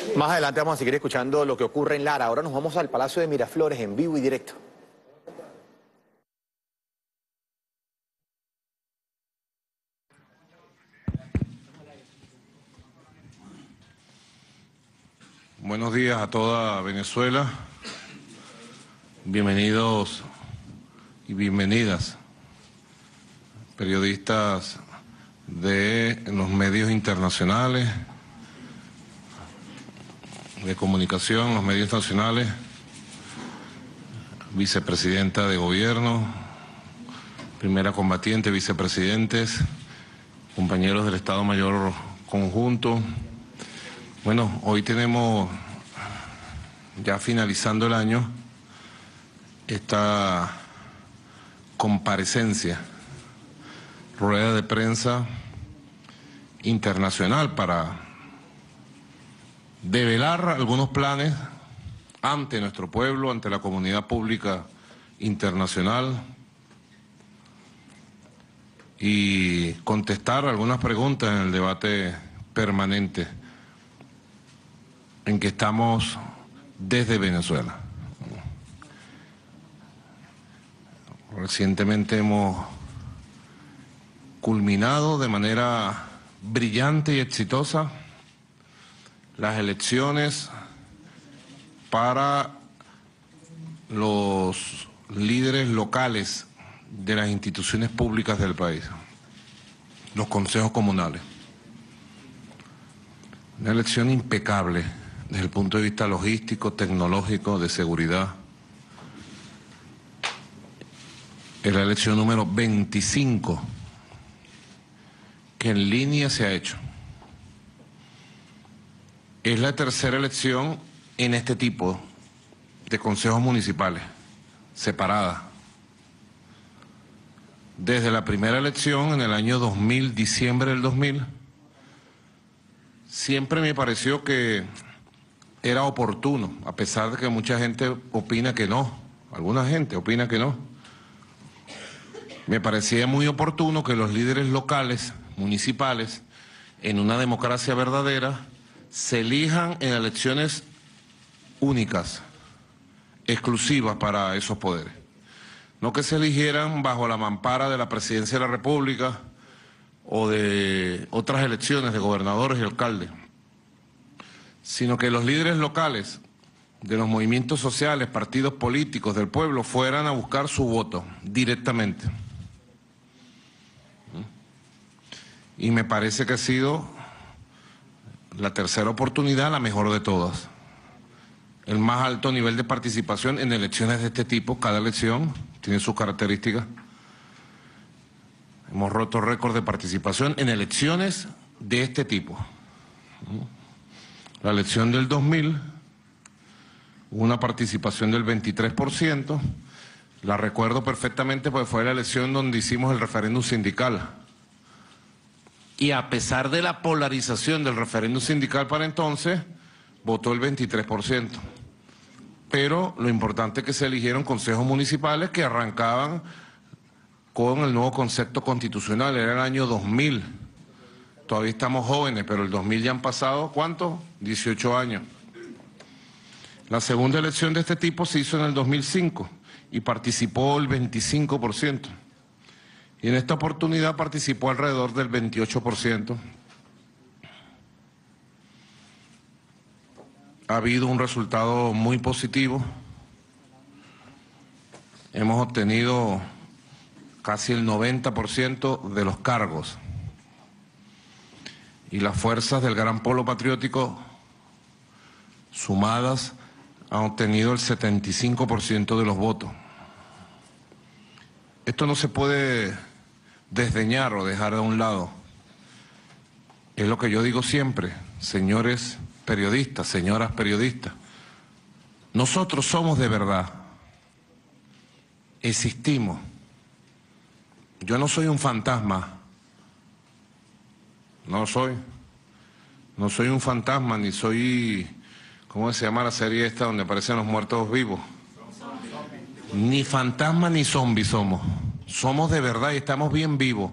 Más adelante vamos a seguir escuchando lo que ocurre en Lara. Ahora nos vamos al Palacio de Miraflores en vivo y directo. Buenos días a toda Venezuela. Bienvenidos y bienvenidas, periodistas de los medios internacionales, de comunicación, los medios nacionales, vicepresidenta de gobierno, primera combatiente, vicepresidentes, compañeros del Estado Mayor Conjunto. Bueno, hoy tenemos, ya finalizando el año, esta comparecencia, rueda de prensa internacional para develar algunos planes ante nuestro pueblo, ante la comunidad pública internacional y contestar algunas preguntas en el debate permanente en que estamos desde Venezuela. Recientemente hemos culminado de manera brillante y exitosa las elecciones para los líderes locales de las instituciones públicas del país, los consejos comunales. Una elección impecable desde el punto de vista logístico, tecnológico, de seguridad. Es la elección número 25 que en línea se ha hecho. Es la tercera elección en este tipo de consejos municipales, separada. Desde la primera elección en el año 2000, diciembre del 2000, siempre me pareció que era oportuno, a pesar de que mucha gente opina que no, alguna gente opina que no. Me parecía muy oportuno que los líderes locales, municipales, en una democracia verdadera, se elijan en elecciones únicas, exclusivas para esos poderes. No que se eligieran bajo la mampara de la Presidencia de la República o de otras elecciones de gobernadores y alcaldes, sino que los líderes locales de los movimientos sociales, partidos políticos del pueblo, fueran a buscar su voto directamente. Y me parece que ha sido la tercera oportunidad, la mejor de todas. El más alto nivel de participación en elecciones de este tipo. Cada elección tiene sus características. Hemos roto récord de participación en elecciones de este tipo. La elección del 2000, hubo una participación del 23%. La recuerdo perfectamente porque fue la elección donde hicimos el referéndum sindical. Y a pesar de la polarización del referéndum sindical para entonces, votó el 23%. Pero lo importante es que se eligieron consejos municipales que arrancaban con el nuevo concepto constitucional. Era el año 2000. Todavía estamos jóvenes, pero el 2000 ya han pasado, ¿cuánto? 18 años. La segunda elección de este tipo se hizo en el 2005 y participó el 25%. Y en esta oportunidad participó alrededor del 28%. Ha habido un resultado muy positivo. Hemos obtenido casi el 90% de los cargos. Y las fuerzas del Gran Polo Patriótico, sumadas, han obtenido el 75% de los votos. Esto no se puede desdeñar o dejar a un lado. Es lo que yo digo siempre, señores periodistas, señoras periodistas. Nosotros somos de verdad. Existimos. Yo no soy un fantasma. No soy. No soy un fantasma, ni soy... ¿Cómo se llama la serie esta donde aparecen los muertos vivos? Ni fantasma ni zombi somos. Somos de verdad y estamos bien vivos.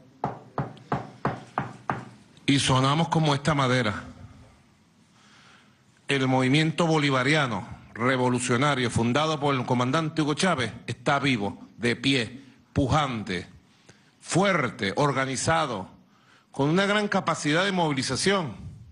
Y sonamos como esta madera. el movimiento bolivariano revolucionario fundado por el comandante Hugo Chávez está vivo, de pie, pujante, fuerte, organizado, con una gran capacidad de movilización.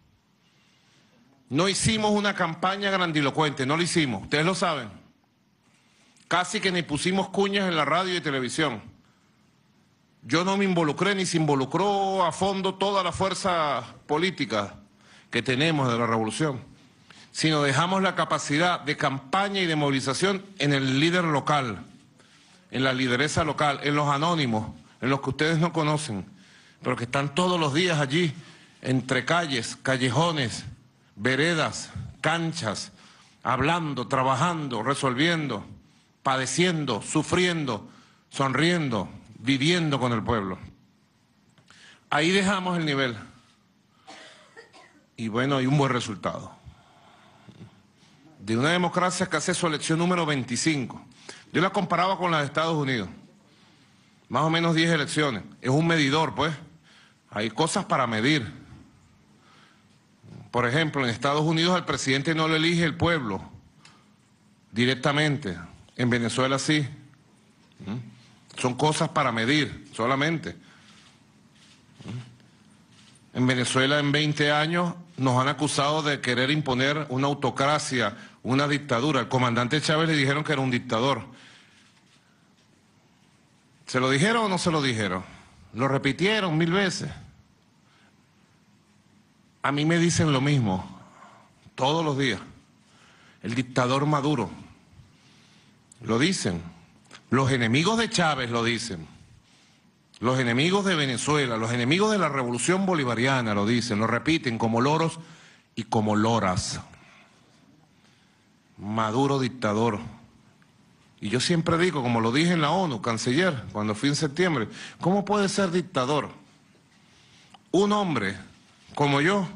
No hicimos una campaña grandilocuente, no lo hicimos, ustedes lo saben. Casi que ni pusimos cuñas en la radio y televisión. Yo no me involucré ni se involucró a fondo toda la fuerza política que tenemos de la revolución, sino dejamos la capacidad de campaña y de movilización en el líder local, en la lideresa local, en los anónimos, en los que ustedes no conocen, pero que están todos los días allí, entre calles, callejones, veredas, canchas, hablando, trabajando, resolviendo, padeciendo, sufriendo, sonriendo, viviendo con el pueblo. Ahí dejamos el nivel. Y bueno, hay un buen resultado. De una democracia que hace su elección número 25. Yo la comparaba con la de Estados Unidos. Más o menos 10 elecciones. Es un medidor, pues. Hay cosas para medir. Por ejemplo, en Estados Unidos al presidente no lo elige el pueblo directamente. En Venezuela sí. Son cosas para medir solamente. En Venezuela en 20 años nos han acusado de querer imponer una autocracia, una dictadura. Al comandante Chávez le dijeron que era un dictador. ¿Se lo dijeron o no se lo dijeron? Lo repitieron 1000 veces. A mí me dicen lo mismo, todos los días. El dictador Maduro. Lo dicen. Los enemigos de Chávez lo dicen. Los enemigos de Venezuela, los enemigos de la revolución bolivariana lo dicen, lo repiten como loros y como loras. Maduro dictador. Y yo siempre digo, como lo dije en la ONU, canciller, cuando fui en septiembre, ¿cómo puede ser dictador un hombre como yo,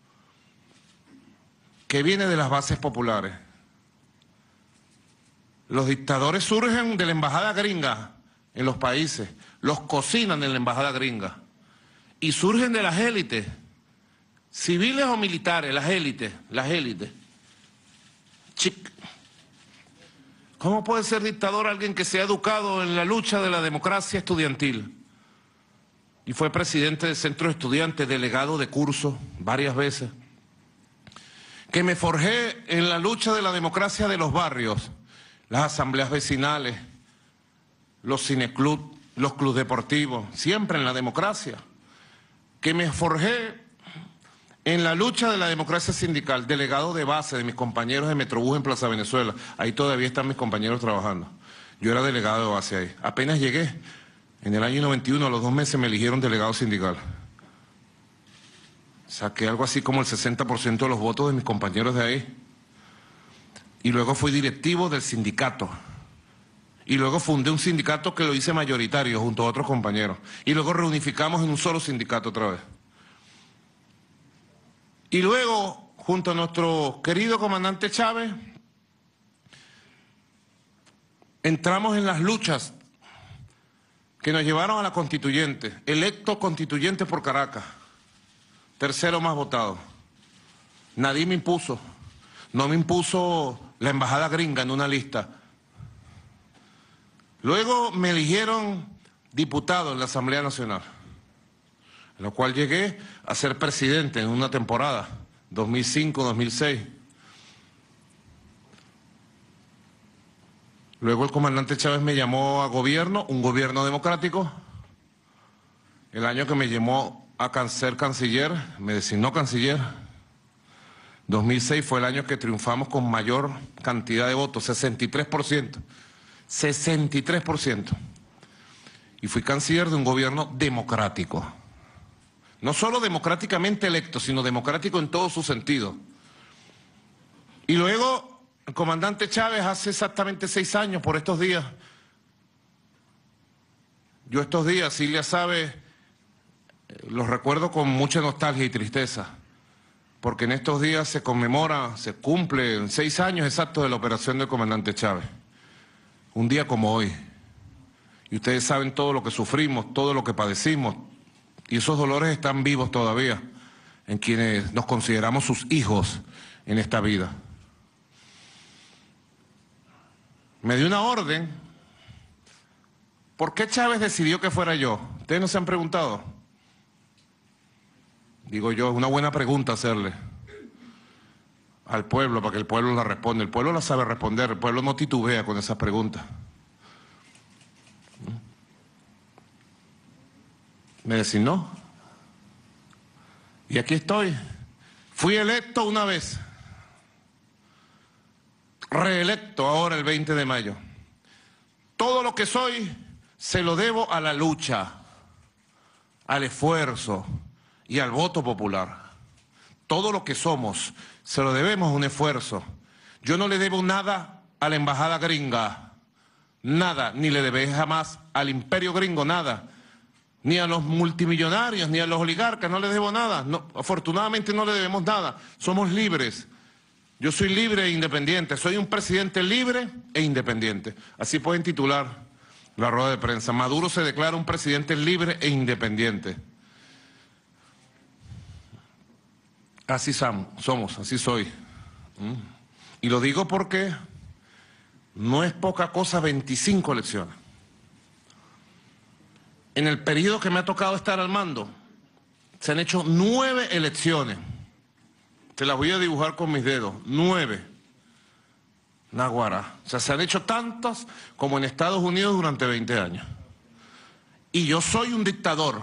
que viene de las bases populares? Los dictadores surgen de la embajada gringa en los países, los cocinan en la embajada gringa y surgen de las élites, civiles o militares, las élites. ¿Cómo puede ser dictador alguien que se ha educado en la lucha de la democracia estudiantil? Y fue presidente del centro de estudiantes, delegado de curso varias veces. Que me forjé en la lucha de la democracia de los barrios, las asambleas vecinales, los cineclub, los clubes deportivos, siempre en la democracia. Que me forjé en la lucha de la democracia sindical, delegado de base de mis compañeros de Metrobús en Plaza Venezuela. Ahí todavía están mis compañeros trabajando. Yo era delegado de base ahí. Apenas llegué, en el año 91, a los 2 meses me eligieron delegado sindical. Saqué algo así como el 60% de los votos de mis compañeros de ahí. Y luego fui directivo del sindicato. Y luego fundé un sindicato que lo hice mayoritario junto a otros compañeros. Y luego reunificamos en un solo sindicato otra vez. Y luego, junto a nuestro querido comandante Chávez, entramos en las luchas que nos llevaron a la constituyente, electo constituyente por Caracas, tercero más votado. Nadie me impuso, no me impuso la embajada gringa en una lista. Luego me eligieron diputado en la Asamblea Nacional, en lo cual llegué a ser presidente en una temporada, 2005-2006. Luego el comandante Chávez me llamó a gobierno, un gobierno democrático. El año que me llamó a ser canciller, me designó canciller. 2006 fue el año que triunfamos con mayor cantidad de votos, 63%. 63%. Y fui canciller de un gobierno democrático. No solo democráticamente electo, sino democrático en todo su sentido. Y luego el comandante Chávez hace exactamente 6 años, por estos días. Yo estos días, Cilia sabe, los recuerdo con mucha nostalgia y tristeza. Porque en estos días se conmemora, se cumplen 6 años exactos de la operación del comandante Chávez. Un día como hoy. Y ustedes saben todo lo que sufrimos, todo lo que padecimos. Y esos dolores están vivos todavía en quienes nos consideramos sus hijos, en esta vida. Me dio una orden. ¿Por qué Chávez decidió que fuera yo? ¿Ustedes no se han preguntado? Digo yo, es una buena pregunta hacerle al pueblo, para que el pueblo la responda. El pueblo la sabe responder, el pueblo no titubea con esas preguntas. Me designó. Y aquí estoy. Fui electo una vez. Reelecto ahora el 20 de mayo. Todo lo que soy se lo debo a la lucha, al esfuerzo y al voto popular. Todo lo que somos se lo debemos a un esfuerzo. Yo no le debo nada a la embajada gringa, nada, ni le debé jamás al imperio gringo, nada. Ni a los multimillonarios, ni a los oligarcas, no les debo nada. No, afortunadamente no le debemos nada. Somos libres. Yo soy libre e independiente. Soy un presidente libre e independiente. Así pueden titular la rueda de prensa. Maduro se declara un presidente libre e independiente. Así somos, así soy. Y lo digo porque no es poca cosa 25 elecciones. En el periodo que me ha tocado estar al mando, se han hecho 9 elecciones. Se las voy a dibujar con mis dedos. 9. Naguará. O sea, se han hecho tantas como en Estados Unidos durante 20 años. Y yo soy un dictador.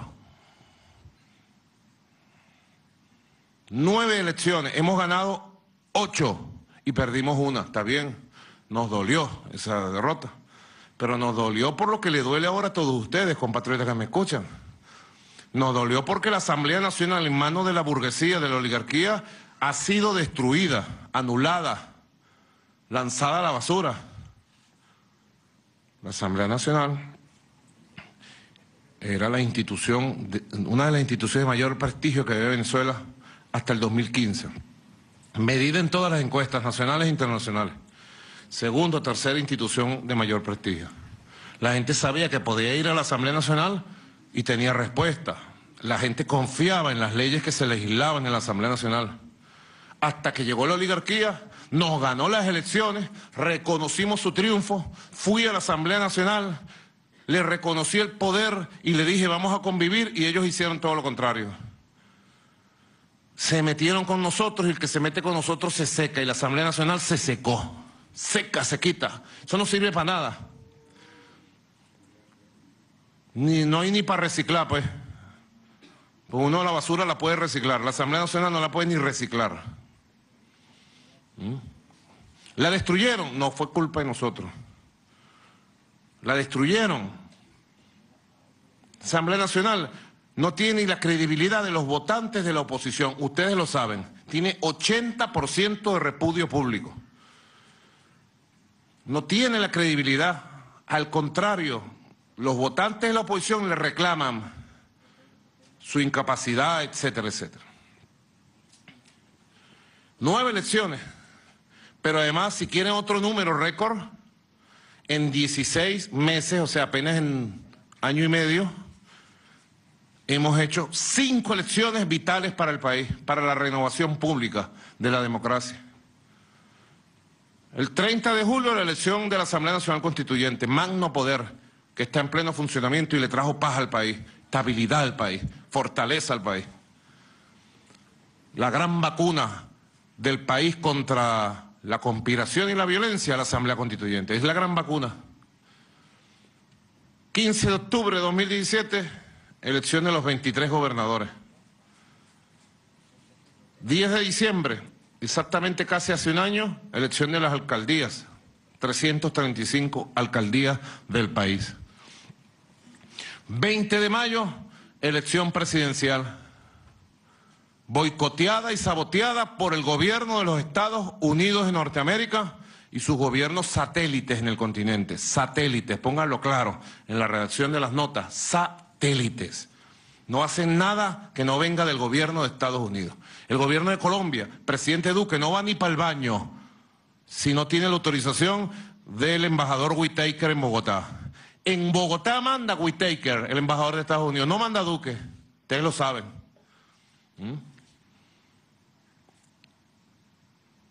9 elecciones. Hemos ganado 8 y perdimos una. Está bien. Nos dolió esa derrota. Pero nos dolió por lo que le duele ahora a todos ustedes, compatriotas que me escuchan. Nos dolió porque la Asamblea Nacional en manos de la burguesía, de la oligarquía, ha sido destruida, anulada, lanzada a la basura. La Asamblea Nacional era la institución, una de las instituciones de mayor prestigio que había Venezuela hasta el 2015. Medida en todas las encuestas nacionales e internacionales. Segunda o tercera institución de mayor prestigio. La gente sabía que podía ir a la Asamblea Nacional y tenía respuesta. La gente confiaba en las leyes que se legislaban en la Asamblea Nacional. Hasta que llegó la oligarquía, nos ganó las elecciones, reconocimos su triunfo, fui a la Asamblea Nacional, le reconocí el poder y le dije vamos a convivir y ellos hicieron todo lo contrario. Se metieron con nosotros y el que se mete con nosotros se seca y la Asamblea Nacional se secó. Seca, se quita. Eso no sirve para nada. No hay ni para reciclar, pues. Pues uno la basura la puede reciclar. La Asamblea Nacional no la puede ni reciclar. ¿La destruyeron? No fue culpa de nosotros. La destruyeron. La Asamblea Nacional no tiene la credibilidad de los votantes de la oposición. Ustedes lo saben. Tiene 80% de repudio público. No tiene la credibilidad, al contrario, los votantes de la oposición le reclaman su incapacidad, etcétera, etcétera. 9 elecciones, pero además, si quieren otro número récord, en 16 meses, o sea, apenas en año y medio, hemos hecho 5 elecciones vitales para el país, para la renovación pública de la democracia. El 30 de julio la elección de la Asamblea Nacional Constituyente, magno poder, que está en pleno funcionamiento y le trajo paz al país, estabilidad al país, fortaleza al país. La gran vacuna del país contra la conspiración y la violencia, la Asamblea Constituyente, es la gran vacuna. 15 de octubre de 2017, elección de los 23 gobernadores. 10 de diciembre, exactamente casi hace un año, elección de las alcaldías, 335 alcaldías del país. 20 de mayo, elección presidencial, boicoteada y saboteada por el gobierno de los Estados Unidos de Norteamérica y sus gobiernos satélites en el continente. Satélites, pónganlo claro en la redacción de las notas, satélites. No hacen nada que no venga del gobierno de Estados Unidos. El gobierno de Colombia, presidente Duque, no va ni para el baño si no tiene la autorización del embajador Whitaker en Bogotá. En Bogotá manda Whitaker, el embajador de Estados Unidos, no manda Duque. Ustedes lo saben.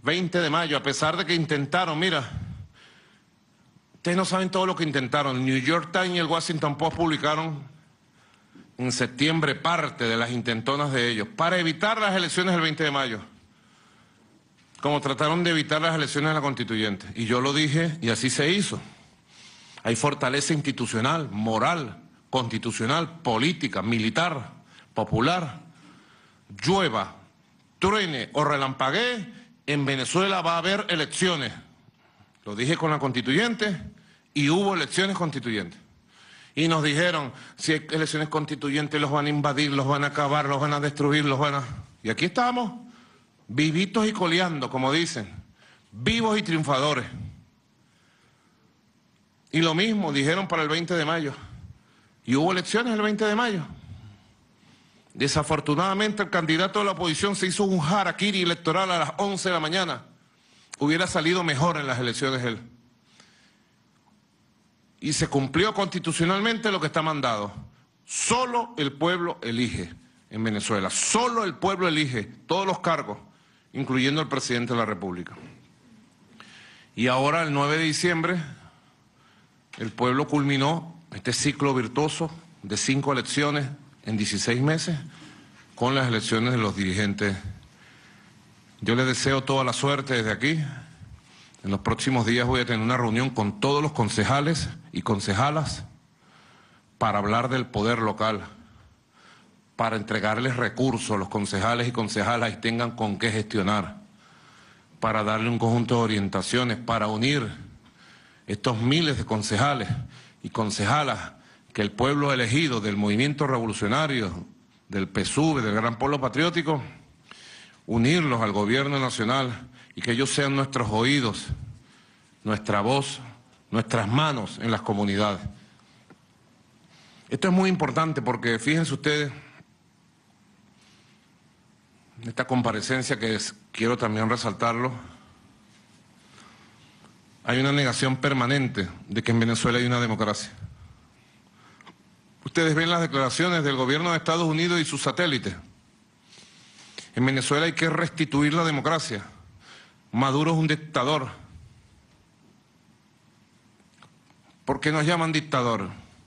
20 de mayo, a pesar de que intentaron, mira, ustedes no saben todo lo que intentaron. El New York Times y el Washington Post publicaron en septiembre parte de las intentonas de ellos para evitar las elecciones del 20 de mayo, como trataron de evitar las elecciones de la constituyente. Y yo lo dije y así se hizo. Hay fortaleza institucional, moral, constitucional, política, militar, popular. Llueva, truene o relampaguee, en Venezuela va a haber elecciones. Lo dije con la constituyente y hubo elecciones constituyentes. Y nos dijeron, si hay elecciones constituyentes los van a invadir, los van a acabar, los van a destruir, los van a... Y aquí estamos, vivitos y coleando, como dicen, vivos y triunfadores. Y lo mismo dijeron para el 20 de mayo. Y hubo elecciones el 20 de mayo. Desafortunadamente el candidato de la oposición se hizo un harakiri electoral a las 11 de la mañana. Hubiera salido mejor en las elecciones él. Y se cumplió constitucionalmente lo que está mandado. Solo el pueblo elige en Venezuela. Solo el pueblo elige todos los cargos, incluyendo el presidente de la República. Y ahora, el 9 de diciembre, el pueblo culminó este ciclo virtuoso de 5 elecciones en 16 meses con las elecciones de los dirigentes. Yo les deseo toda la suerte desde aquí. En los próximos días voy a tener una reunión con todos los concejales y concejalas para hablar del poder local, para entregarles recursos a los concejales y concejalas y tengan con qué gestionar, para darle un conjunto de orientaciones, para unir estos miles de concejales y concejalas que el pueblo elegido del movimiento revolucionario, del PSUV, del Gran Polo Patriótico, unirlos al gobierno nacional y que ellos sean nuestros oídos, nuestra voz, nuestras manos en las comunidades. Esto es muy importante porque fíjense ustedes, esta comparecencia quiero también resaltarlo, hay una negación permanente de que en Venezuela hay una democracia. Ustedes ven las declaraciones del gobierno de Estados Unidos y sus satélites. En Venezuela hay que restituir la democracia. Maduro es un dictador. ¿Por qué nos llaman dictador?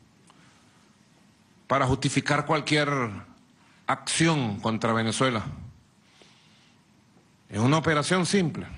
Para justificar cualquier acción contra Venezuela. Es una operación simple.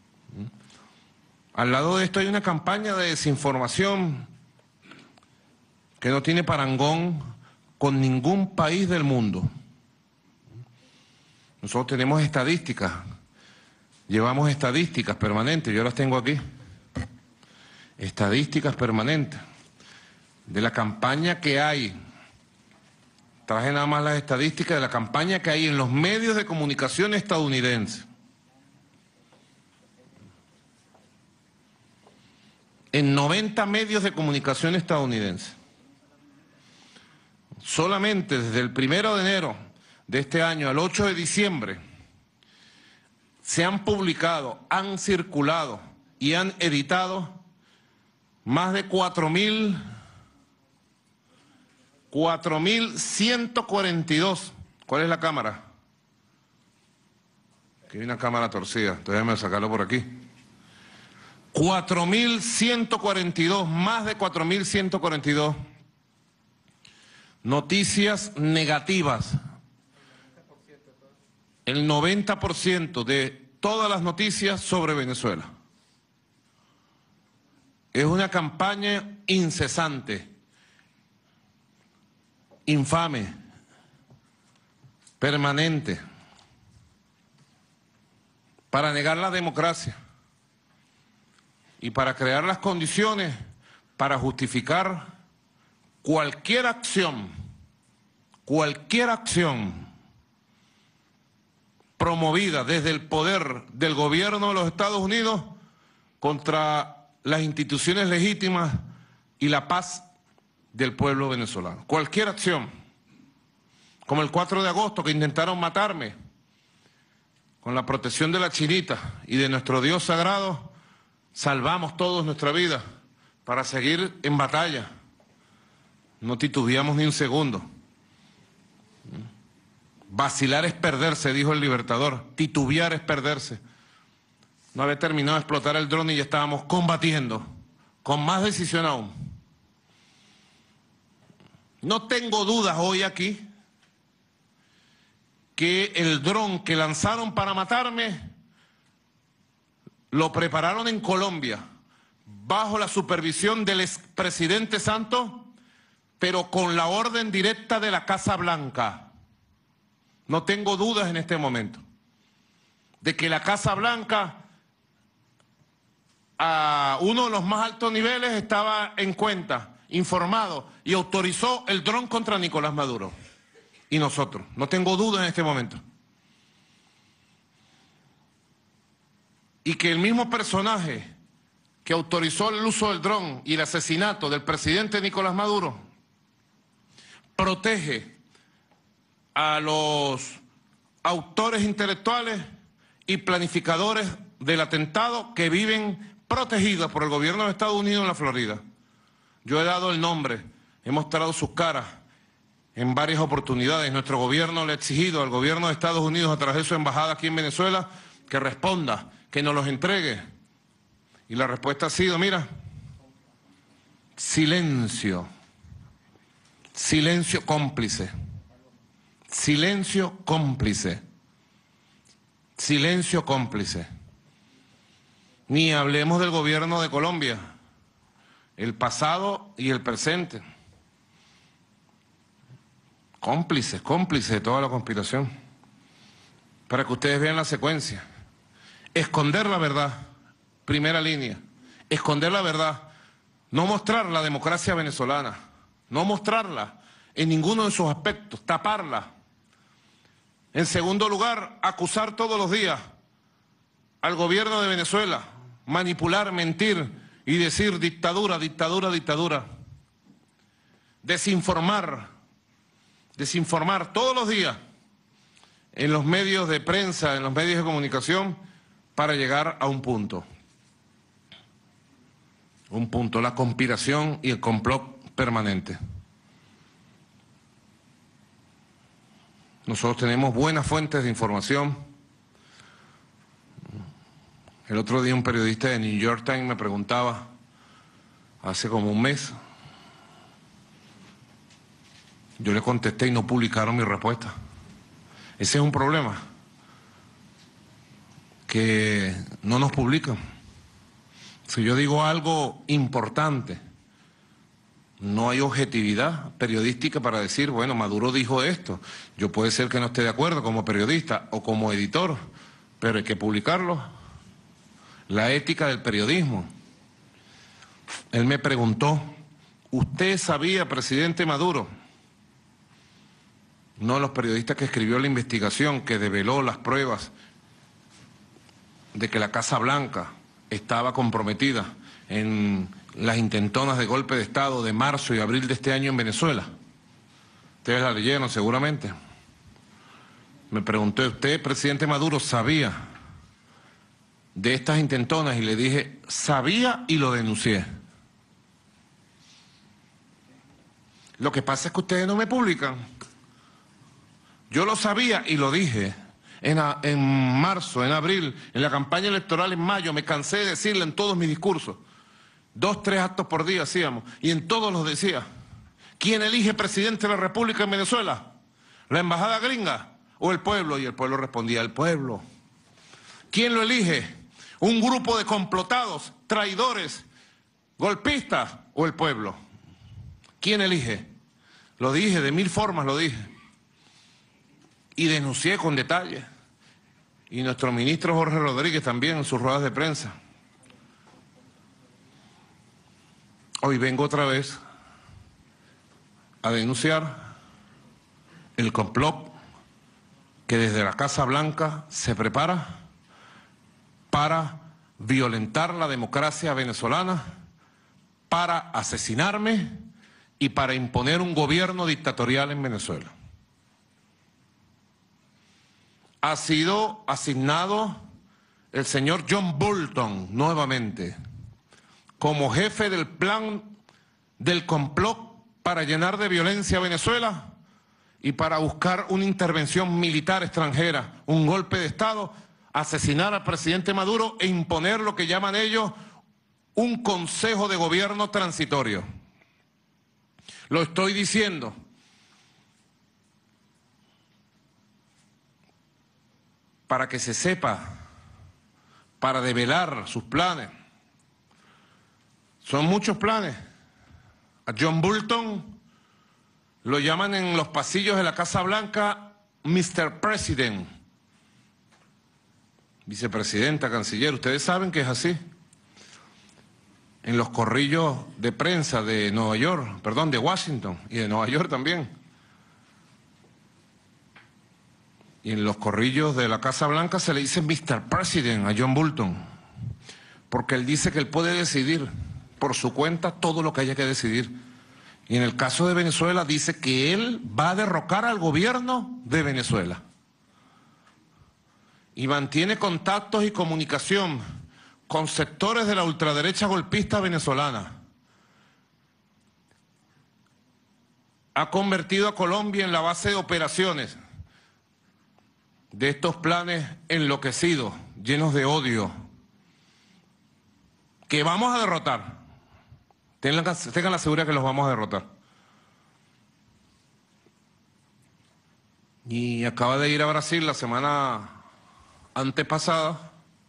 Al lado de esto hay una campaña de desinformación que no tiene parangón con ningún país del mundo. Nosotros tenemos estadísticas, llevamos estadísticas permanentes, yo las tengo aquí. Estadísticas permanentes de la campaña que hay. Traje nada más las estadísticas de la campaña que hay en los medios de comunicación estadounidenses. En 90 medios de comunicación estadounidenses. Solamente desde el 1 de enero de este año al 8 de diciembre se han publicado, han circulado y han editado más de 4.142. ¿Cuál es la cámara? Aquí hay una cámara torcida, entonces déjame sacarlo por aquí. 4.142, más de 4.142 noticias negativas. El 90% de todas las noticias sobre Venezuela. Es una campaña incesante, infame, permanente, para negar la democracia y para crear las condiciones para justificar cualquier acción promovida desde el poder del gobierno de los Estados Unidos contra las instituciones legítimas y la paz del pueblo venezolano. Cualquier acción, como el 4 de agosto que intentaron matarme, con la protección de la Chinita y de nuestro Dios sagrado, salvamos todos nuestra vida para seguir en batalla. No titubeamos ni un segundo. Vacilar es perderse, dijo el Libertador. Titubear es perderse. no había terminado de explotar el dron y ya estábamos combatiendo, con más decisión aún. No tengo dudas hoy aquí que el dron que lanzaron para matarme lo prepararon en Colombia, bajo la supervisión del expresidente Santos, pero con la orden directa de la Casa Blanca. No tengo dudas en este momento de que la Casa Blanca, a uno de los más altos niveles, estaba en cuenta, informado, y autorizó el dron contra Nicolás Maduro. Y nosotros, no tengo dudas en este momento. Y que el mismo personaje que autorizó el uso del dron y el asesinato del presidente Nicolás Maduro protege a los autores intelectuales y planificadores del atentado que viven protegidos por el gobierno de Estados Unidos en la Florida. Yo he dado el nombre, he mostrado sus caras en varias oportunidades. Nuestro gobierno le ha exigido al gobierno de Estados Unidos, a través de su embajada aquí en Venezuela, que responda, que nos los entregue. Y la respuesta ha sido, mira, silencio, silencio cómplice, silencio cómplice, silencio cómplice. Ni hablemos del gobierno de Colombia, el pasado y el presente. Cómplices, cómplices de toda la conspiración. Para que ustedes vean la secuencia. Esconder la verdad, primera línea. Esconder la verdad, no mostrar la democracia venezolana, no mostrarla en ninguno de sus aspectos, taparla. En segundo lugar, acusar todos los días al gobierno de Venezuela, manipular, mentir y decir dictadura, dictadura, dictadura. Desinformar, desinformar todos los días en los medios de prensa, en los medios de comunicación, para llegar a un punto, la conspiración y el complot permanente. Nosotros tenemos buenas fuentes de información. El otro día un periodista de New York Times me preguntaba, hace como un mes, yo le contesté y no publicaron mi respuesta. Ese es un problema, que no nos publican. Si yo digo algo importante, no hay objetividad periodística para decir, bueno, Maduro dijo esto. Yo puede ser que no esté de acuerdo como periodista o como editor, pero hay que publicarlo. La ética del periodismo. Él me preguntó, ¿usted sabía, presidente Maduro? No, los periodistas que escribió la investigación, que develó las pruebas de que la Casa Blanca estaba comprometida en las intentonas de golpe de Estado de marzo y abril de este año en Venezuela. Ustedes la leyeron seguramente. Me pregunté, ¿usted, presidente Maduro, sabía de estas intentonas? Y le dije, sabía y lo denuncié. Lo que pasa es que ustedes no me publican. Yo lo sabía y lo dije. En marzo, en abril, en la campaña electoral en mayo, me cansé de decirle en todos mis discursos. 2, 3 actos por día hacíamos, y en todos los decía. ¿Quién elige presidente de la República en Venezuela? ¿La embajada gringa o el pueblo? Y el pueblo respondía, el pueblo. ¿Quién lo elige? ¿Un grupo de complotados, traidores, golpistas o el pueblo? ¿Quién elige? Lo dije, de 1000 formas lo dije. Y denuncié con detalle. Y nuestro ministro Jorge Rodríguez también en sus ruedas de prensa. Hoy vengo otra vez a denunciar el complot que desde la Casa Blanca se prepara para violentar la democracia venezolana, para asesinarme y para imponer un gobierno dictatorial en Venezuela. Ha sido asignado el señor John Bolton nuevamente como jefe del plan del complot para llenar de violencia a Venezuela y para buscar una intervención militar extranjera, un golpe de Estado asesinar al presidente Maduro e imponer lo que llaman ellos un consejo de gobierno transitorio. Lo estoy diciendo para que se sepa, para develar sus planes. Son muchos planes. A John Bolton lo llaman en los pasillos de la Casa Blanca Mr. President. Vicepresidenta, canciller, ustedes saben que es así. En los corrillos de prensa de Nueva York, perdón, de Washington y de Nueva York también. Y en los corrillos de la Casa Blanca se le dice Mr. President a John Bolton, porque él dice que él puede decidir por su cuenta todo lo que haya que decidir. Y en el caso de Venezuela dice que él va a derrocar al gobierno de Venezuela. Y mantiene contactos y comunicación con sectores de la ultraderecha golpista venezolana. Ha convertido a Colombia en la base de operaciones de estos planes enloquecidos, llenos de odio, que vamos a derrotar. Tengan la seguridad que los vamos a derrotar. Y acaba de ir a Brasil la semana antepasada.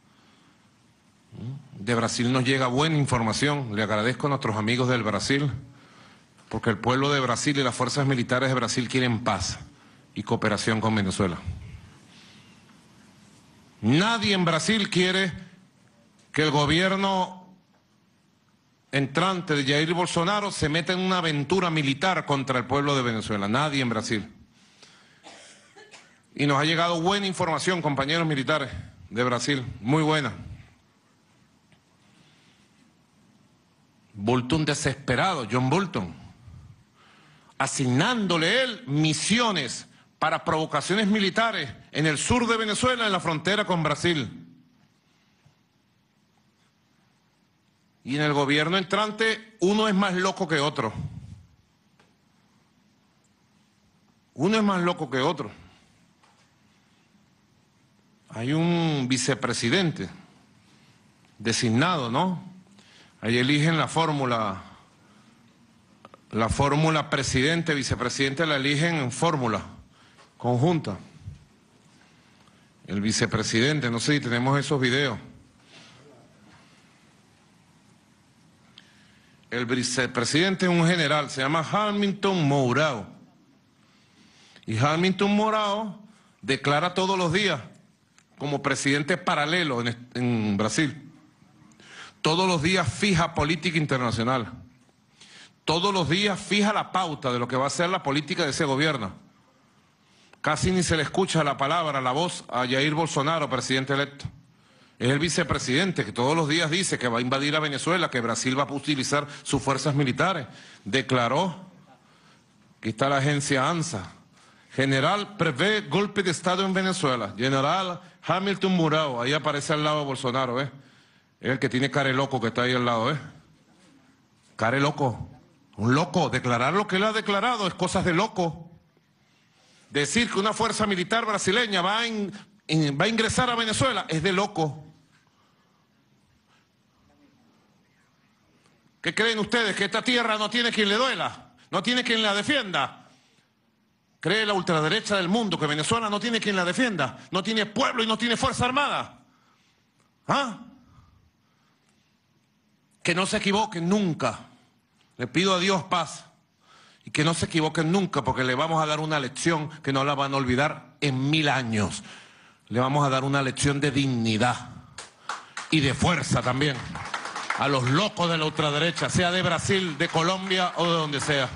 De Brasil nos llega buena información. Le agradezco a nuestros amigos del Brasil, porque el pueblo de Brasil y las fuerzas militares de Brasil quieren paz y cooperación con Venezuela. Nadie en Brasil quiere que el gobierno entrante de Jair Bolsonaro se meta en una aventura militar contra el pueblo de Venezuela. Nadie en Brasil. Y nos ha llegado buena información, compañeros militares de Brasil, muy buena. Bolton desesperado, John Bolton, asignándole él misiones para provocaciones militares en el sur de Venezuela, en la frontera con Brasil. Y en el gobierno entrante, uno es más loco que otro. Uno es más loco que otro. Hay un vicepresidente designado, ¿no? Ahí eligen la fórmula presidente, vicepresidente la eligen en fórmula conjunta. El vicepresidente, no sé si tenemos esos videos. El vicepresidente es un general, se llama Hamilton Mourão. Y Hamilton Mourão declara todos los días como presidente paralelo en Brasil. Todos los días fija política internacional. Todos los días fija la pauta de lo que va a ser la política de ese gobierno. Casi ni se le escucha la palabra, la voz a Jair Bolsonaro, presidente electo. Es el vicepresidente que todos los días dice que va a invadir a Venezuela, que Brasil va a utilizar sus fuerzas militares. Declaró, aquí está la agencia ANSA, general prevé golpe de Estado en Venezuela. General Hamilton Mourão, ahí aparece al lado de Bolsonaro, ¿ves? Es el que tiene cara de loco que está ahí al lado, ¿ves? Cara de loco. Un loco. Declarar lo que él ha declarado es cosas de loco. Decir que una fuerza militar brasileña va a ingresar a Venezuela es de loco. ¿Qué creen ustedes? ¿Que esta tierra no tiene quien le duela? ¿No tiene quien la defienda? ¿Cree la ultraderecha del mundo que Venezuela no tiene quien la defienda? ¿No tiene pueblo y no tiene fuerza armada? ¿Ah? Que no se equivoquen nunca. Le pido a Dios paz. Y que no se equivoquen nunca, porque le vamos a dar una lección que no la van a olvidar en 1000 años. Le vamos a dar una lección de dignidad y de fuerza también a los locos de la ultraderecha, sea de Brasil, de Colombia o de donde sea.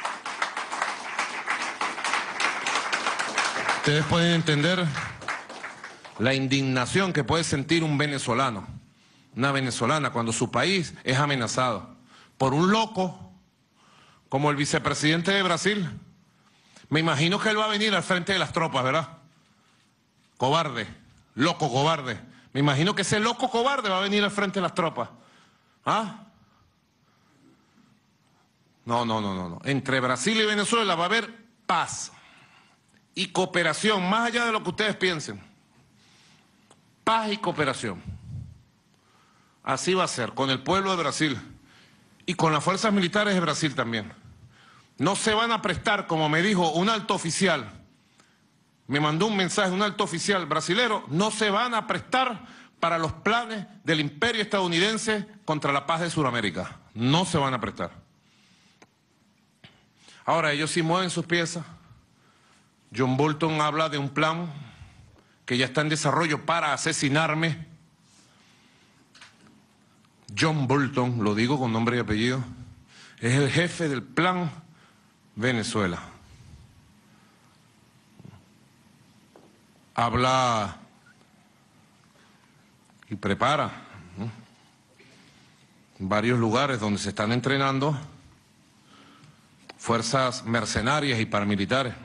Ustedes pueden entender la indignación que puede sentir un venezolano, una venezolana, cuando su país es amenazado por un loco como el vicepresidente de Brasil. Me imagino que él va a venir al frente de las tropas, ¿verdad? Cobarde, loco cobarde. Me imagino que ese loco cobarde va a venir al frente de las tropas. ¿Ah? No. Entre Brasil y Venezuela va a haber paz y cooperación, más allá de lo que ustedes piensen. paz y cooperación. Así va a ser, con el pueblo de Brasil y con las fuerzas militares de Brasil también. No se van a prestar, como me dijo un alto oficial, me mandó un mensaje un alto oficial brasilero, no se van a prestar para los planes del imperio estadounidense contra la paz de Sudamérica. No se van a prestar. Ahora, ellos sí mueven sus piezas. John Bolton habla de un plan que ya está en desarrollo para asesinarme. John Bolton, lo digo con nombre y apellido, es el jefe del plan Venezuela. Habla y prepara, ¿no?, varios lugares donde se están entrenando fuerzas mercenarias y paramilitares,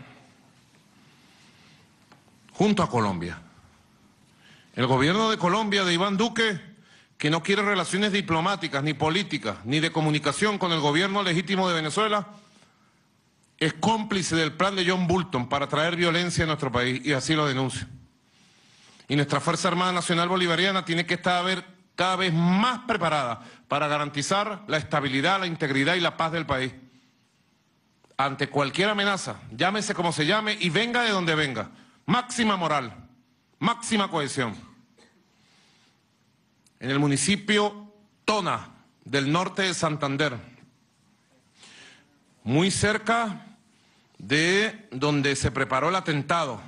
junto a Colombia. El gobierno de Colombia, de Iván Duque, que no quiere relaciones diplomáticas, ni políticas, ni de comunicación con el gobierno legítimo de Venezuela, es cómplice del plan de John Bolton para traer violencia a nuestro país, y así lo denuncia. Y nuestra Fuerza Armada Nacional Bolivariana tiene que estar cada vez más preparada para garantizar la estabilidad, la integridad y la paz del país. Ante cualquier amenaza, llámese como se llame y venga de donde venga, máxima moral, máxima cohesión. En el municipio Tona, del norte de Santander, muy cerca de donde se preparó el atentado,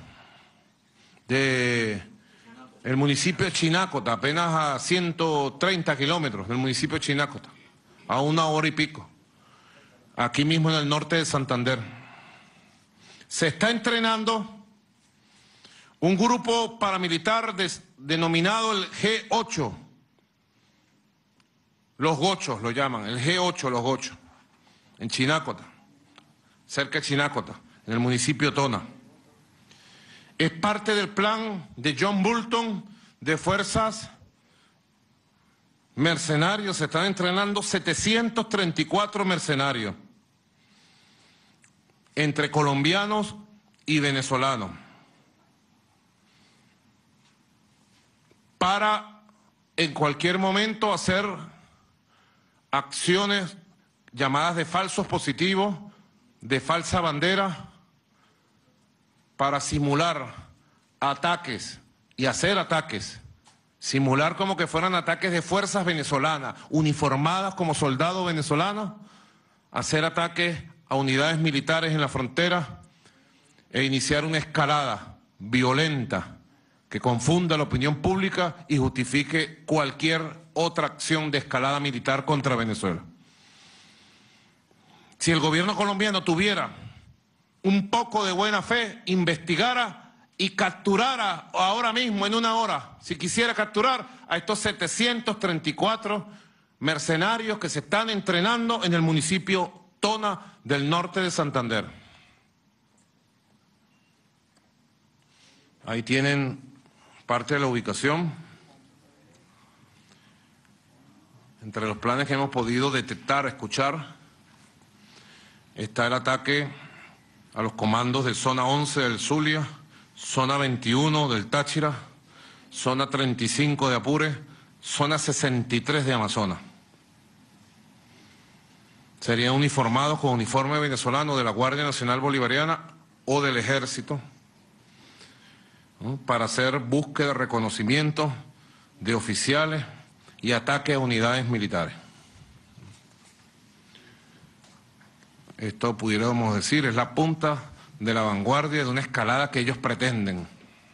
de el municipio de Chinácota, apenas a 130 kilómetros del municipio de Chinácota, a 1 hora y pico, aquí mismo en el norte de Santander. Se está entrenando un grupo paramilitar denominado el G8, los Gochos lo llaman, el G8, los Gochos, en Chinácota, cerca de Chinácota, en el municipio Tona. Es parte del plan de John Bolton de fuerzas mercenarios. Se están entrenando 734 mercenarios entre colombianos y venezolanos para en cualquier momento hacer acciones llamadas de falsos positivos, de falsa bandera, para simular ataques y hacer ataques, simular como que fueran ataques de fuerzas venezolanas, uniformadas como soldados venezolanos, hacer ataques a unidades militares en la frontera e iniciar una escalada violenta que confunda la opinión pública y justifique cualquier otra acción de escalada militar contra Venezuela. Si el gobierno colombiano tuviera un poco de buena fe, investigara y capturara ahora mismo, en 1 hora, si quisiera capturar a estos 734 mercenarios que se están entrenando en el municipio Tona del norte de Santander. Ahí tienen parte de la ubicación. Entre los planes que hemos podido detectar, escuchar, está el ataque a los comandos de zona 11 del Zulia, zona 21 del Táchira, zona 35 de Apure, zona 63 de Amazonas. Serían uniformados con uniforme venezolano de la Guardia Nacional Bolivariana o del Ejército, ¿no?, para hacer búsqueda, reconocimiento de oficiales y ataque a unidades militares. Esto, pudiéramos decir, es la punta de la vanguardia de una escalada que ellos pretenden.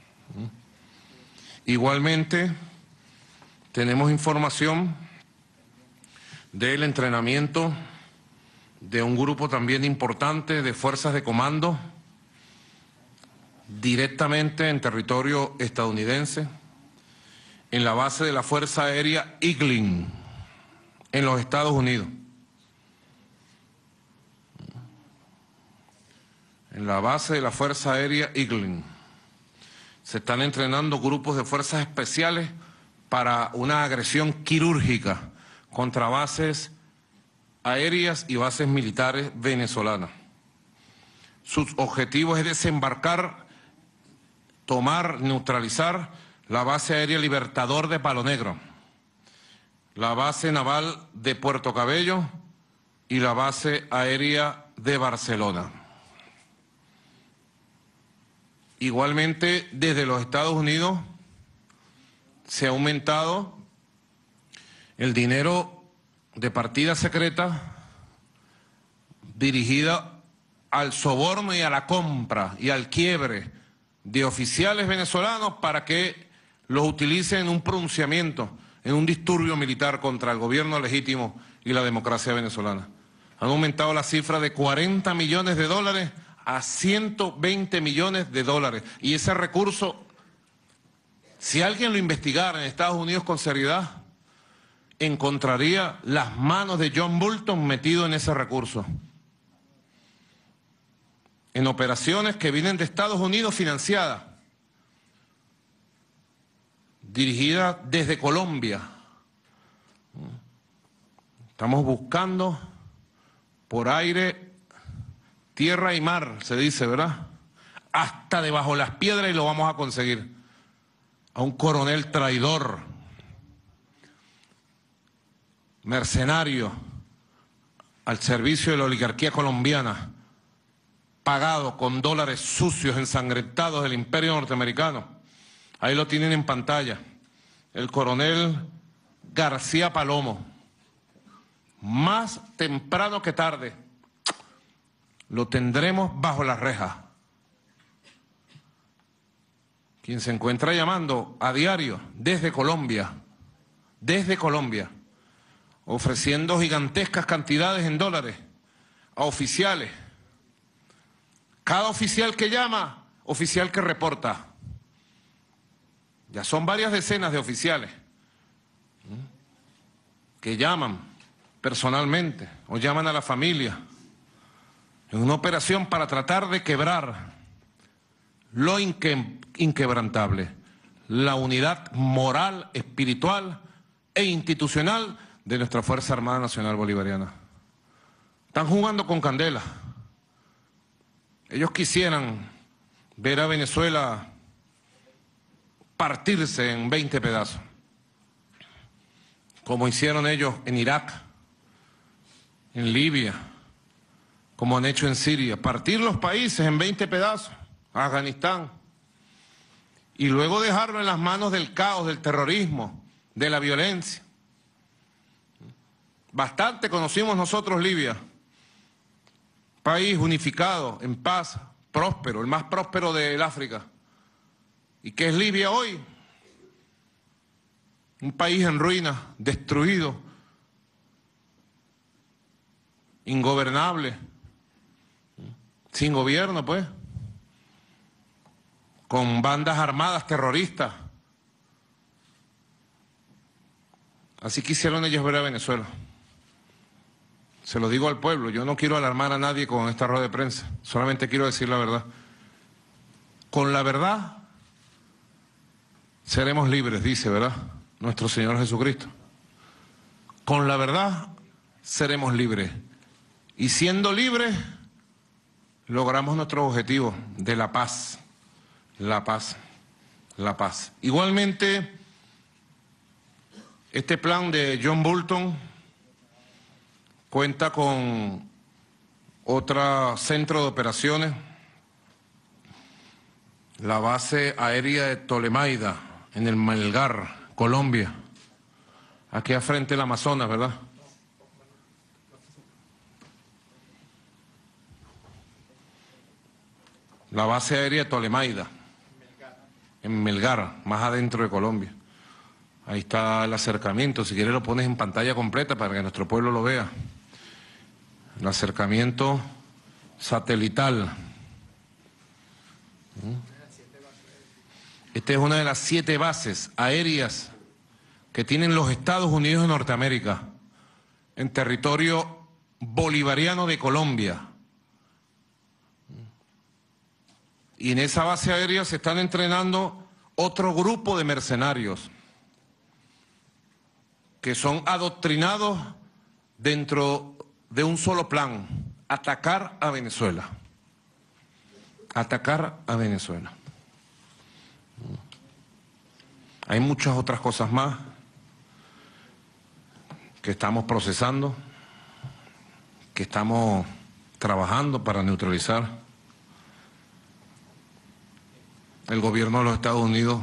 Igualmente, tenemos información del entrenamiento de un grupo también importante de fuerzas de comando directamente en territorio estadounidense, en la base de la Fuerza Aérea Eglin, en los Estados Unidos. En la base de la Fuerza Aérea Eglin se están entrenando grupos de fuerzas especiales para una agresión quirúrgica contra bases aéreas y bases militares venezolanas. Sus objetivos es desembarcar, tomar, neutralizar la base aérea Libertador de Palo Negro, la base naval de Puerto Cabello y la base aérea de Barcelona. Igualmente, desde los Estados Unidos se ha aumentado el dinero de partida secreta dirigida al soborno y a la compra y al quiebre de oficiales venezolanos para que los utilicen en un pronunciamiento, en un disturbio militar contra el gobierno legítimo y la democracia venezolana. Han aumentado la cifra de 40 millones de dólares a 120 millones de dólares. Y ese recurso, si alguien lo investigara en Estados Unidos con seriedad, encontraría las manos de John Bolton metido en ese recurso. En operaciones que vienen de Estados Unidos financiadas, dirigidas desde Colombia. Estamos buscando por aire, tierra y mar, se dice, ¿verdad? Hasta debajo de las piedras y lo vamos a conseguir. A un coronel traidor, mercenario, al servicio de la oligarquía colombiana, pagado con dólares sucios, ensangrentados del imperio norteamericano. Ahí lo tienen en pantalla, el coronel García Palomo. Más temprano que tarde lo tendremos bajo las rejas. Quien se encuentra llamando a diario desde Colombia, ofreciendo gigantescas cantidades en dólares a oficiales. Cada oficial que llama, oficial que reporta. Ya son varias decenas de oficiales que llaman personalmente o llaman a la familia en una operación para tratar de quebrar lo inquebrantable, la unidad moral, espiritual e institucional de nuestra Fuerza Armada Nacional Bolivariana. Están jugando con candela. Ellos quisieran ver a Venezuela partirse en 20 pedazos, como hicieron ellos en Irak, en Libia, como han hecho en Siria, partir los países en 20 pedazos, Afganistán, y luego dejarlo en las manos del caos, del terrorismo, de la violencia. Bastante conocimos nosotros Libia, país unificado, en paz, próspero, el más próspero del África. ¿Y qué es Libia hoy? Un país en ruinas, destruido, ingobernable, sin gobierno, pues, con bandas armadas terroristas. Así quisieron ellos ver a Venezuela. Se lo digo al pueblo, yo no quiero alarmar a nadie con esta rueda de prensa, solamente quiero decir la verdad. Con la verdad seremos libres, dice, ¿verdad?, nuestro Señor Jesucristo. Con la verdad seremos libres. Y siendo libres, logramos nuestro objetivo de la paz. La paz. La paz. Igualmente, este plan de John Bolton cuenta con otro centro de operaciones, la base aérea de Tolemaida, en el Melgar, Colombia, aquí a frente del Amazonas, ¿verdad? La base aérea de Tolemaida, en Melgar, más adentro de Colombia. Ahí está el acercamiento, si quieres lo pones en pantalla completa para que nuestro pueblo lo vea. El acercamiento satelital. Esta es una de las 7 bases aéreas que tienen los Estados Unidos de Norteamérica en territorio bolivariano de Colombia. Y en esa base aérea se están entrenando otro grupo de mercenarios que son adoctrinados dentro de un solo plan: atacar a Venezuela. Atacar a Venezuela. Hay muchas otras cosas más que estamos procesando, que estamos trabajando para neutralizar. El gobierno de los Estados Unidos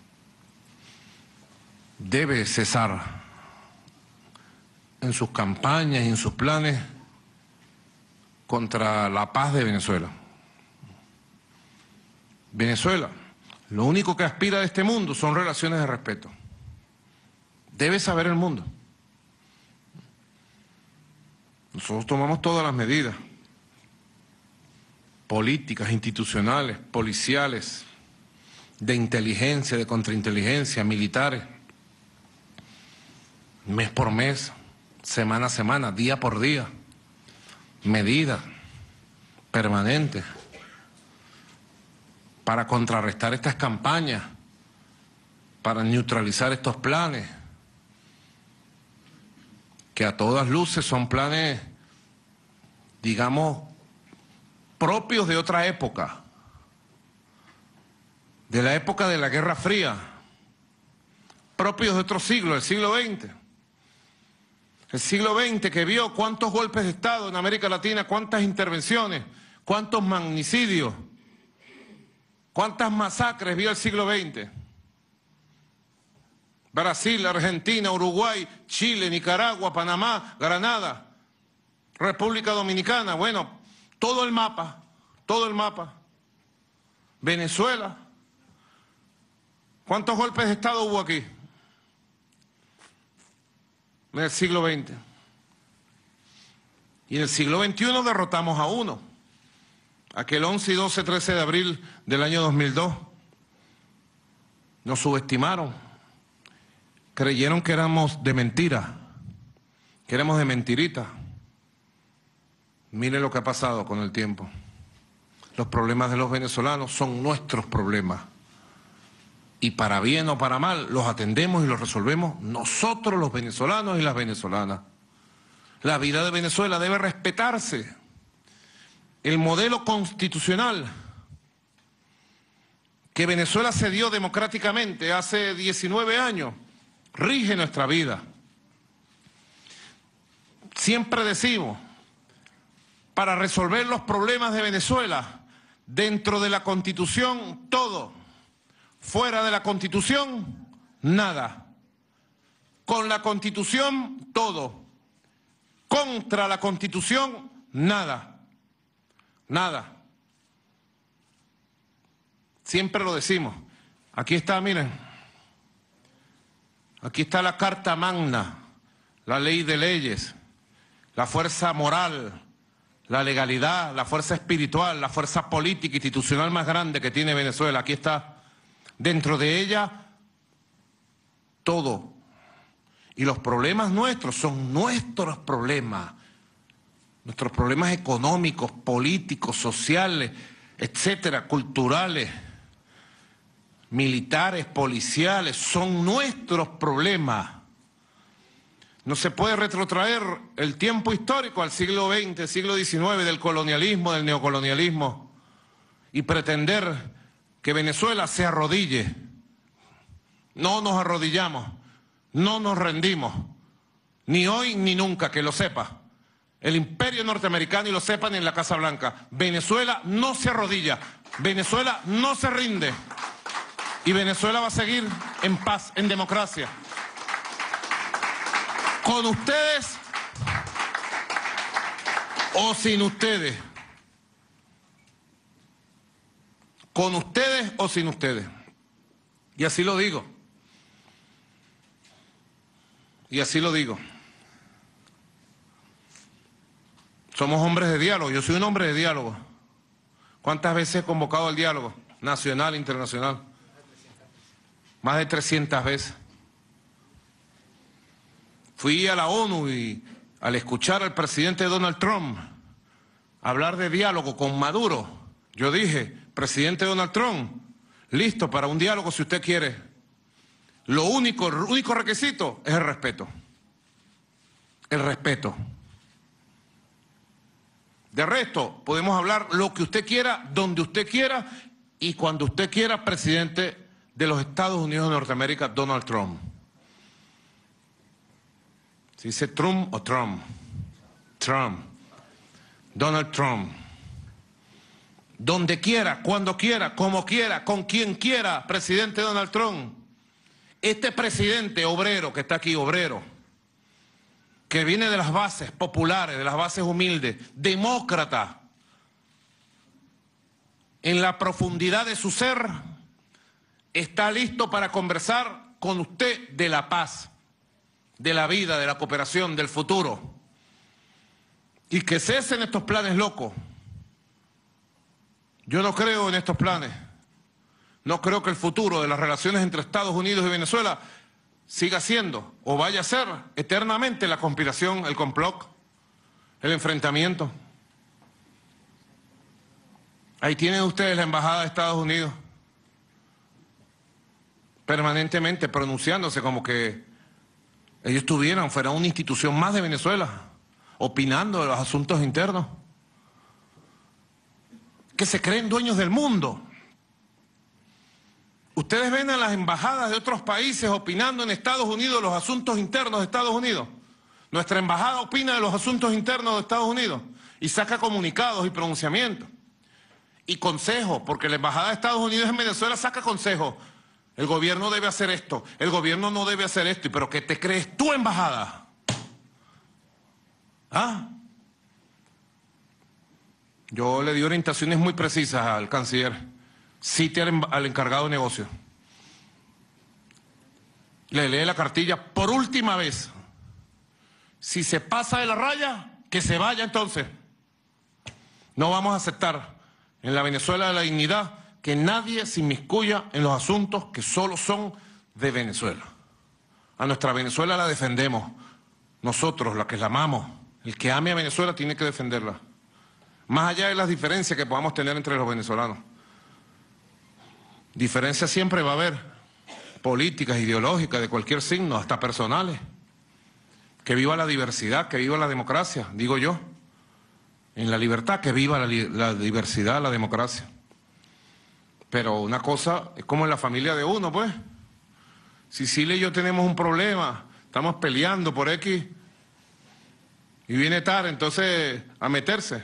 debe cesar en sus campañas y en sus planes contra la paz de Venezuela. Venezuela, lo único que aspira de este mundo son relaciones de respeto. Debe saber el mundo. Nosotros tomamos todas las medidas políticas, institucionales, policiales, de inteligencia, de contrainteligencia, militares, mes por mes, semana a semana, día por día, medidas permanentes para contrarrestar estas campañas, para neutralizar estos planes, que a todas luces son planes, digamos, propios de otra época, de la época de la Guerra Fría, propios de otro siglo, el siglo XX. El siglo XX que vio cuántos golpes de Estado en América Latina, cuántas intervenciones, cuántos magnicidios, cuántas masacres vio el siglo XX. Brasil, Argentina, Uruguay, Chile, Nicaragua, Panamá, Granada, República Dominicana, bueno, todo el mapa, todo el mapa. Venezuela. ¿Cuántos golpes de Estado hubo aquí en el siglo XX? Y en el siglo XXI derrotamos a uno. Aquel 11 y 12, 13 de abril del año 2002. Nos subestimaron. Creyeron que éramos de mentira, que éramos de mentirita. Mire lo que ha pasado con el tiempo. Los problemas de los venezolanos son nuestros problemas. Y para bien o para mal, los atendemos y los resolvemos nosotros los venezolanos y las venezolanas. La vida de Venezuela debe respetarse. El modelo constitucional que Venezuela se dio democráticamente hace 19 años rige nuestra vida. Siempre decimos, para resolver los problemas de Venezuela, dentro de la Constitución todo, fuera de la Constitución nada, con la Constitución todo, contra la Constitución nada, nada. Siempre lo decimos. Aquí está, miren, aquí está la Carta Magna, la ley de leyes, la fuerza moral, la legalidad, la fuerza espiritual, la fuerza política e institucional más grande que tiene Venezuela. Aquí está. Dentro de ella, todo. Y los problemas nuestros son nuestros problemas. Nuestros problemas económicos, políticos, sociales, etcétera, culturales, militares, policiales, son nuestros problemas. No se puede retrotraer el tiempo histórico al siglo XX, siglo XIX, del colonialismo, del neocolonialismo, y pretender que Venezuela se arrodille. No nos arrodillamos, no nos rendimos, ni hoy ni nunca, que lo sepa el imperio norteamericano y lo sepan en la Casa Blanca. Venezuela no se arrodilla, Venezuela no se rinde y Venezuela va a seguir en paz, en democracia. Con ustedes o sin ustedes. Con ustedes o sin ustedes. Y así lo digo. Y así lo digo. Somos hombres de diálogo. Yo soy un hombre de diálogo. ¿Cuántas veces he convocado al diálogo? Nacional, internacional. Más de 300 veces. Fui a la ONU y al escuchar al presidente Donald Trump hablar de diálogo con Maduro, yo dije, presidente Donald Trump, listo para un diálogo si usted quiere. El único requisito es el respeto. El respeto. De resto, podemos hablar lo que usted quiera, donde usted quiera y cuando usted quiera, presidente de los Estados Unidos de Norteamérica, Donald Trump. ¿Se dice Trump o Trump? Trump. Donald Trump. Donde quiera, cuando quiera, como quiera, con quien quiera, presidente Donald Trump. Este presidente obrero que está aquí, obrero, que viene de las bases populares, de las bases humildes, demócrata, en la profundidad de su ser, está listo para conversar con usted de la paz, de la vida, de la cooperación, del futuro. Y que cesen estos planes locos. Yo no creo en estos planes. No creo que el futuro de las relaciones entre Estados Unidos y Venezuela siga siendo o vaya a ser eternamente la conspiración, el complot, el enfrentamiento. Ahí tienen ustedes la Embajada de Estados Unidos permanentemente pronunciándose como que ellos fueran una institución más de Venezuela, opinando de los asuntos internos, que se creen dueños del mundo. Ustedes ven a las embajadas de otros países opinando en Estados Unidos los asuntos internos de Estados Unidos. Nuestra embajada opina de los asuntos internos de Estados Unidos y saca comunicados y pronunciamientos y consejos, porque la embajada de Estados Unidos en Venezuela saca consejos. El gobierno debe hacer esto, el gobierno no debe hacer esto. ¿Pero qué te crees tú, embajada? ¿Ah? Yo le di orientaciones muy precisas al canciller. Cite al encargado de negocio. Le lee la cartilla por última vez. Si se pasa de la raya, que se vaya entonces. No vamos a aceptar en la Venezuela de la dignidad que nadie se inmiscuya en los asuntos que solo son de Venezuela. A nuestra Venezuela la defendemos. Nosotros, la que la amamos. El que ame a Venezuela tiene que defenderla. Más allá de las diferencias que podamos tener entre los venezolanos. Diferencias siempre va a haber, políticas, ideológicas, de cualquier signo, hasta personales. Que viva la diversidad, que viva la democracia, digo yo. En la libertad, que viva la diversidad, la democracia. Pero una cosa es como en la familia de uno, pues. Sicilia y yo tenemos un problema, estamos peleando por X, y viene tarde, entonces, a meterse.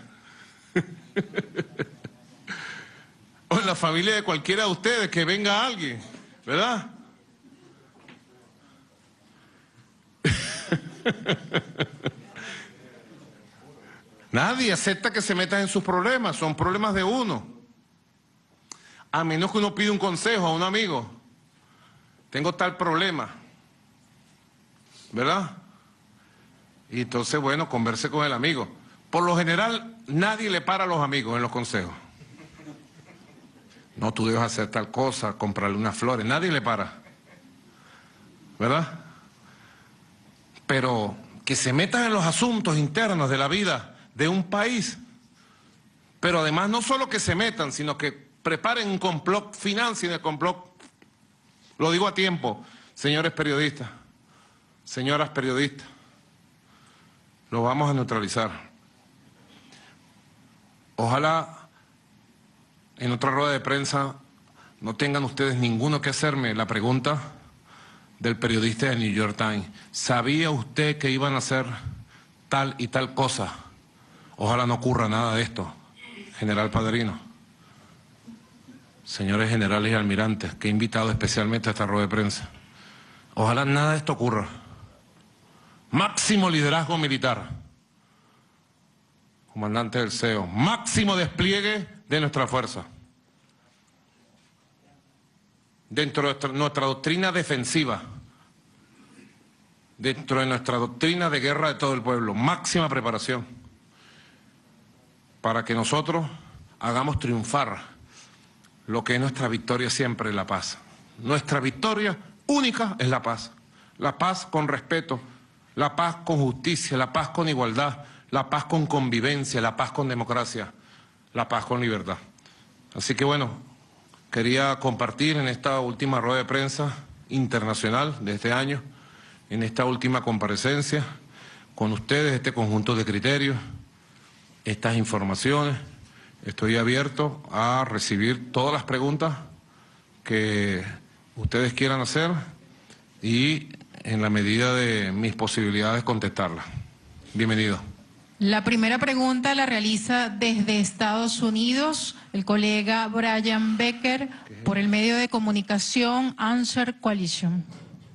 O en la familia de cualquiera de ustedes, que venga alguien, ¿verdad? Nadie acepta que se metan en sus problemas, son problemas de uno. A menos que uno pida un consejo a un amigo. Tengo tal problema, ¿verdad? Y entonces, bueno, converse con el amigo. Por lo general, nadie le para a los amigos en los consejos. No, tú debes hacer tal cosa, comprarle unas flores. Nadie le para, ¿verdad? Pero que se metan en los asuntos internos de la vida de un país. Pero además no solo que se metan, sino que preparen un complot, financien el complot. Lo digo a tiempo, señores periodistas, señoras periodistas. Lo vamos a neutralizar. Ojalá en otra rueda de prensa no tengan ustedes ninguno que hacerme la pregunta del periodista del New York Times. ¿Sabía usted que iban a hacer tal y tal cosa? Ojalá no ocurra nada de esto, general Padrino. Señores generales y almirantes, que he invitado especialmente a esta rueda de prensa. Ojalá nada de esto ocurra. Máximo liderazgo militar. Comandante del CEO. Máximo despliegue de nuestra fuerza. Dentro de nuestra doctrina defensiva. Dentro de nuestra doctrina de guerra de todo el pueblo. Máxima preparación. Para que nosotros hagamos triunfar lo que es nuestra victoria siempre, la paz. Nuestra victoria única es la paz. La paz con respeto, la paz con justicia, la paz con igualdad, la paz con convivencia, la paz con democracia, la paz con libertad. Así que bueno, quería compartir en esta última rueda de prensa internacional de este año, en esta última comparecencia, con ustedes este conjunto de criterios, estas informaciones. Estoy abierto a recibir todas las preguntas que ustedes quieran hacer y en la medida de mis posibilidades contestarla. Bienvenido. La primera pregunta la realiza desde Estados Unidos el colega Brian Becker por el medio de comunicación Answer Coalition.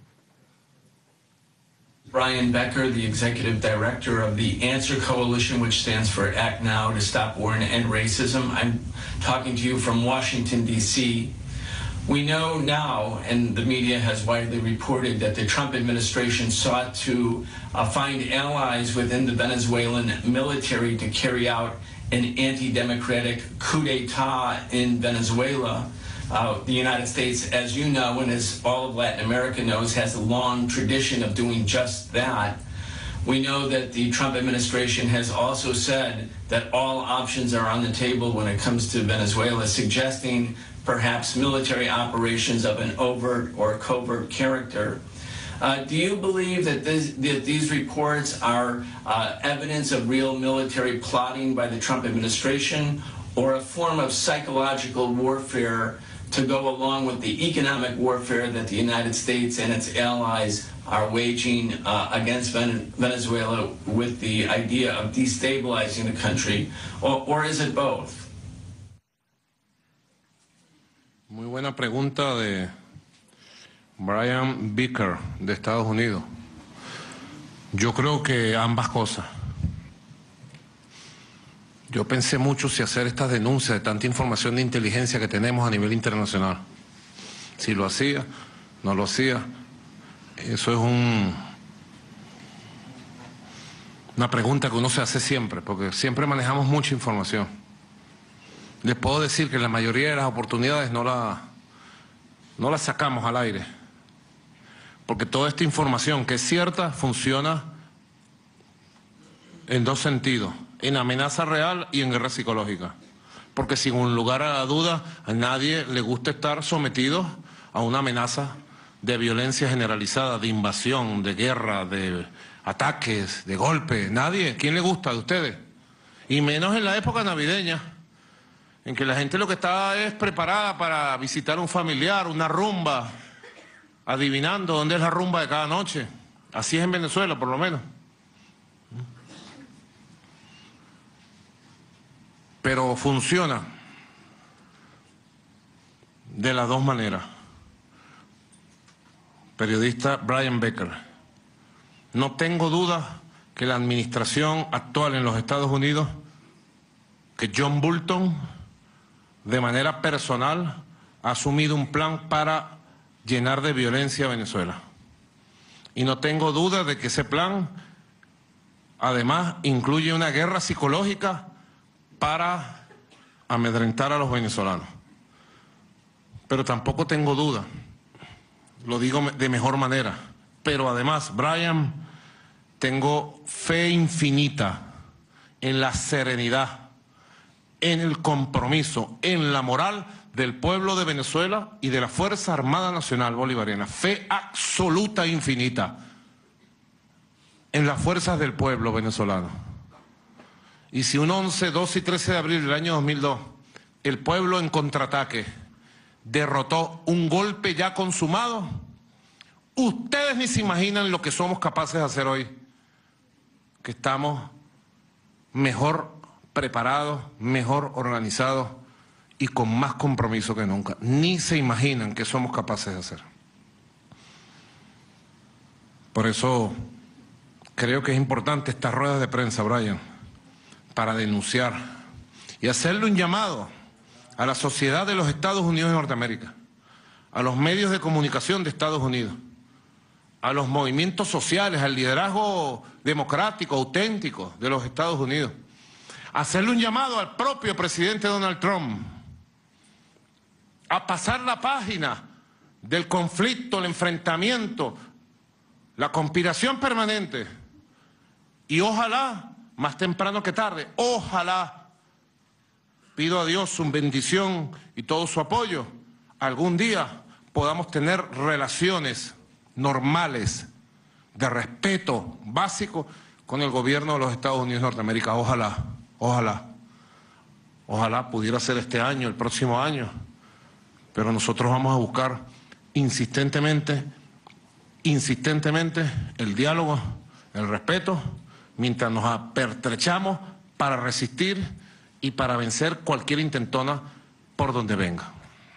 Brian Becker, the Executive Director of the Answer Coalition, which stands for Act Now to Stop War and End Racism. I'm talking to you from Washington, D.C. We know now, and the media has widely reported, that the Trump administration sought to find allies within the Venezuelan military to carry out an anti-democratic coup d'etat in Venezuela. The United States, as you know, and as all of Latin America knows, has a long tradition of doing just that. We know that the Trump administration has also said that all options are on the table when it comes to Venezuela, suggesting perhaps military operations of an overt or covert character. Do you believe that these reports are evidence of real military plotting by the Trump administration, or a form of psychological warfare to go along with the economic warfare that the United States and its allies are waging against Venezuela with the idea of destabilizing the country, or is it both? Muy buena pregunta de Brian Becker de Estados Unidos. Yo creo que ambas cosas. Yo pensé mucho si hacer estas denuncias de tanta información de inteligencia que tenemos a nivel internacional. Si lo hacía, no lo hacía. Eso es una pregunta que uno se hace siempre, porque siempre manejamos mucha información. Les puedo decir que la mayoría de las oportunidades no la sacamos al aire, porque toda esta información que es cierta funciona en dos sentidos: en amenaza real y en guerra psicológica. Porque sin lugar a la duda, a nadie le gusta estar sometido a una amenaza de violencia generalizada, de invasión, de guerra, de ataques, de golpes. Nadie. ¿Quién le gusta de ustedes? Y menos en la época navideña, en que la gente lo que está es preparada para visitar un familiar, una rumba, adivinando dónde es la rumba de cada noche. Así es en Venezuela, por lo menos. Pero funciona de las dos maneras. Periodista Brian Becker, no tengo duda que la administración actual en los Estados Unidos, que John Bolton, de manera personal, ha asumido un plan para llenar de violencia a Venezuela. Y no tengo duda de que ese plan, además, incluye una guerra psicológica para amedrentar a los venezolanos. Pero tampoco tengo duda, lo digo de mejor manera, pero además, Brian, tengo fe infinita en la serenidad, en el compromiso, en la moral del pueblo de Venezuela y de la Fuerza Armada Nacional Bolivariana. Fe absoluta e infinita en las fuerzas del pueblo venezolano. Y si un 11, 12 y 13 de abril del año 2002, el pueblo en contraataque derrotó un golpe ya consumado, ustedes ni se imaginan lo que somos capaces de hacer hoy, que estamos mejor preparados, mejor organizados y con más compromiso que nunca. Ni se imaginan qué somos capaces de hacer. Por eso creo que es importante estas ruedas de prensa, Brian, para denunciar y hacerle un llamado a la sociedad de los Estados Unidos de Norteamérica, a los medios de comunicación de Estados Unidos, a los movimientos sociales, al liderazgo democrático, auténtico de los Estados Unidos, hacerle un llamado al propio presidente Donald Trump a pasar la página del conflicto, el enfrentamiento, la conspiración permanente, y ojalá, más temprano que tarde, ojalá, pido a Dios su bendición y todo su apoyo, algún día podamos tener relaciones normales, de respeto básico con el gobierno de los Estados Unidos de Norteamérica. Ojalá, ojalá, ojalá pudiera ser este año, el próximo año, pero nosotros vamos a buscar insistentemente el diálogo, el respeto, mientras nos apertrechamos para resistir y para vencer cualquier intentona por donde venga.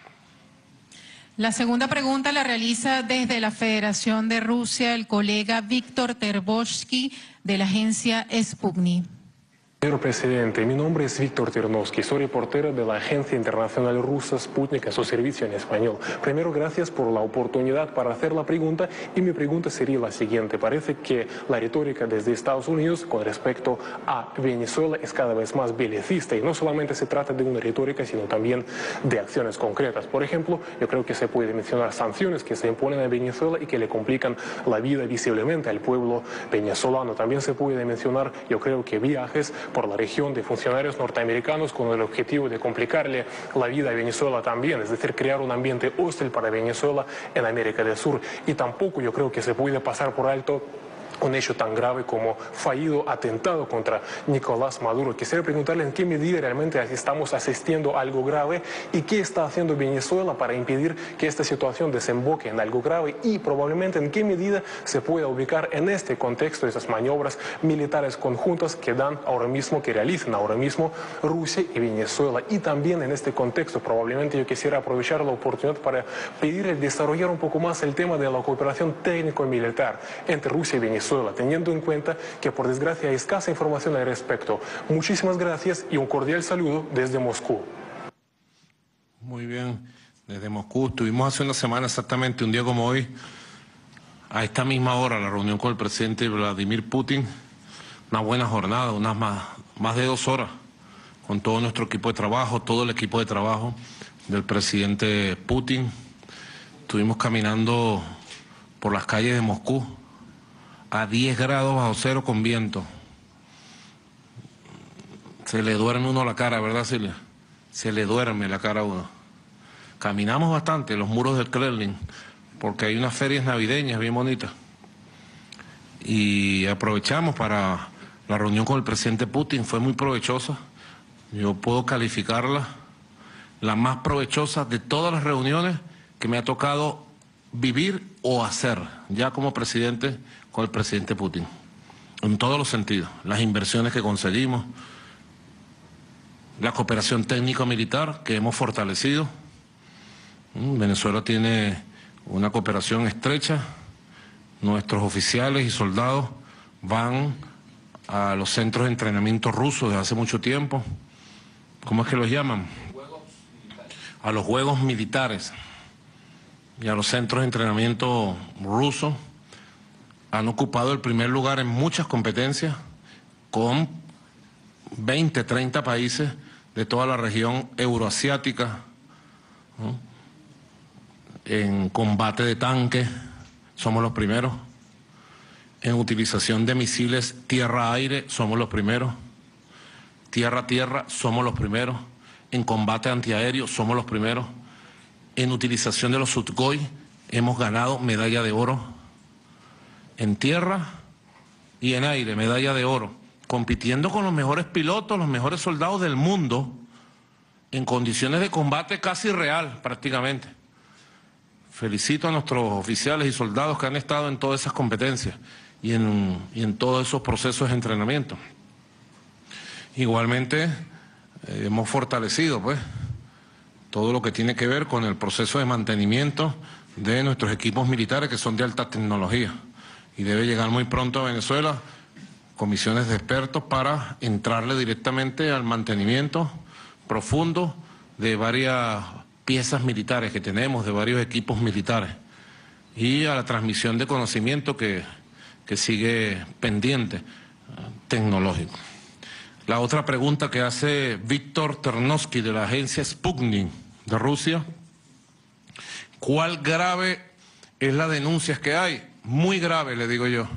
La segunda pregunta la realiza desde la Federación de Rusia el colega Víctor Ternovsky de la agencia Sputnik. Señor presidente, mi nombre es Víctor Ternovsky, soy reportero de la agencia internacional rusa Sputnik a su servicio en español. Primero, gracias por la oportunidad para hacer la pregunta y mi pregunta sería la siguiente. Parece que la retórica desde Estados Unidos con respecto a Venezuela es cada vez más belicista y no solamente se trata de una retórica sino también de acciones concretas. Por ejemplo, yo creo que se puede mencionar sanciones que se imponen a Venezuela y que le complican la vida visiblemente al pueblo venezolano. También se puede mencionar, yo creo que viajes por la región de funcionarios norteamericanos con el objetivo de complicarle la vida a Venezuela también, es decir, crear un ambiente hostil para Venezuela en América del Sur. Y tampoco yo creo que se puede pasar por alto un hecho tan grave como fallido atentado contra Nicolás Maduro. Quisiera preguntarle en qué medida realmente estamos asistiendo a algo grave y qué está haciendo Venezuela para impedir que esta situación desemboque en algo grave y probablemente en qué medida se pueda ubicar en este contexto esas maniobras militares conjuntas que realizan ahora mismo Rusia y Venezuela. Y también en este contexto probablemente yo quisiera aprovechar la oportunidad para pedirle desarrollar un poco más el tema de la cooperación técnico-militar entre Rusia y Venezuela, teniendo en cuenta que por desgracia hay escasa información al respecto. Muchísimas gracias y un cordial saludo desde Moscú. Muy bien, desde Moscú. Estuvimos hace una semana exactamente, un día como hoy, a esta misma hora, la reunión con el presidente Vladimir Putin. Una buena jornada, unas más de 2 horas, con todo nuestro equipo de trabajo, todo el equipo de trabajo del presidente Putin. Estuvimos caminando por las calles de Moscú a 10 grados bajo cero con viento. Se le duerme uno la cara, ¿verdad, Silvia? Se le duerme la cara a uno. Caminamos bastante los muros del Kremlin, porque hay unas ferias navideñas bien bonitas. Y aprovechamos para la reunión con el presidente Putin, fue muy provechosa. Yo puedo calificarla la más provechosa de todas las reuniones que me ha tocado vivir o hacer, ya como presidente, con el presidente Putin, en todos los sentidos. Las inversiones que conseguimos, la cooperación técnico-militar que hemos fortalecido. Venezuela tiene una cooperación estrecha. Nuestros oficiales y soldados van a los centros de entrenamiento rusos desde hace mucho tiempo. ¿Cómo es que los llaman? A los juegos militares y a los centros de entrenamiento rusos. Han ocupado el primer lugar en muchas competencias con 20, 30 países de toda la región euroasiática, ¿no? En combate de tanques somos los primeros, en utilización de misiles tierra-aire somos los primeros, tierra-tierra somos los primeros, en combate antiaéreo somos los primeros, en utilización de los Sukhoi hemos ganado medalla de oro, en tierra y en aire, medalla de oro, compitiendo con los mejores pilotos, los mejores soldados del mundo, en condiciones de combate casi real, prácticamente. Felicito a nuestros oficiales y soldados que han estado en todas esas competencias y en todos esos procesos de entrenamiento. Igualmente, hemos fortalecido, pues, todo lo que tiene que ver con el proceso de mantenimiento de nuestros equipos militares que son de alta tecnología. Y debe llegar muy pronto a Venezuela comisiones de expertos para entrarle directamente al mantenimiento profundo de varias piezas militares que tenemos, de varios equipos militares, y a la transmisión de conocimiento que sigue pendiente, tecnológico. La otra pregunta que hace Víctor Ternovsky de la agencia Sputnik de Rusia: ¿cuál grave es la denuncia que hay? Muy grave, le digo yo.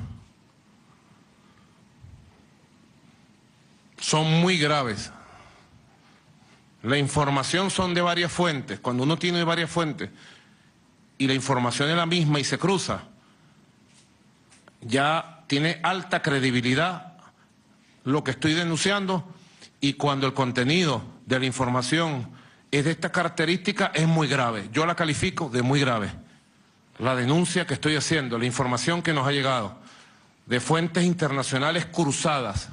Son muy graves. La información son de varias fuentes. Cuando uno tiene varias fuentes y la información es la misma y se cruza, ya tiene alta credibilidad lo que estoy denunciando, y cuando el contenido de la información es de esta característica es muy grave. Yo la califico de muy grave. la denuncia que estoy haciendo, la información que nos ha llegado de fuentes internacionales cruzadas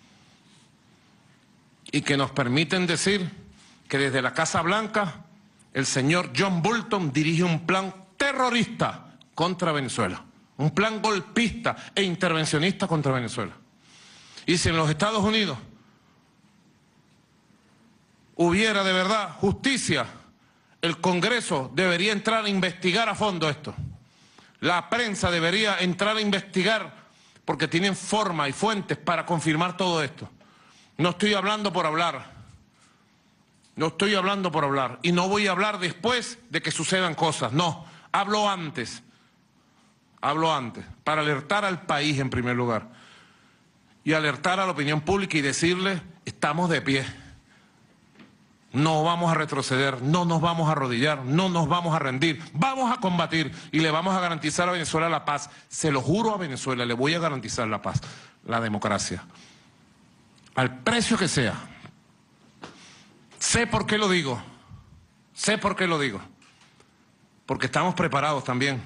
y que nos permiten decir que desde la Casa Blanca el señor John Bolton dirige un plan terrorista contra Venezuela, un plan golpista e intervencionista contra Venezuela. Y si en los Estados Unidos hubiera de verdad justicia, el Congreso debería entrar a investigar a fondo esto. La prensa debería entrar a investigar porque tienen forma y fuentes para confirmar todo esto. No estoy hablando por hablar. No estoy hablando por hablar. Y no voy a hablar después de que sucedan cosas. No, hablo antes. Hablo antes, para alertar al país en primer lugar. Y alertar a la opinión pública y decirle, estamos de pie. No vamos a retroceder, no nos vamos a arrodillar, no nos vamos a rendir, vamos a combatir y le vamos a garantizar a Venezuela la paz. Se lo juro a Venezuela, le voy a garantizar la paz, la democracia. Al precio que sea. Sé por qué lo digo, sé por qué lo digo. Porque estamos preparados también.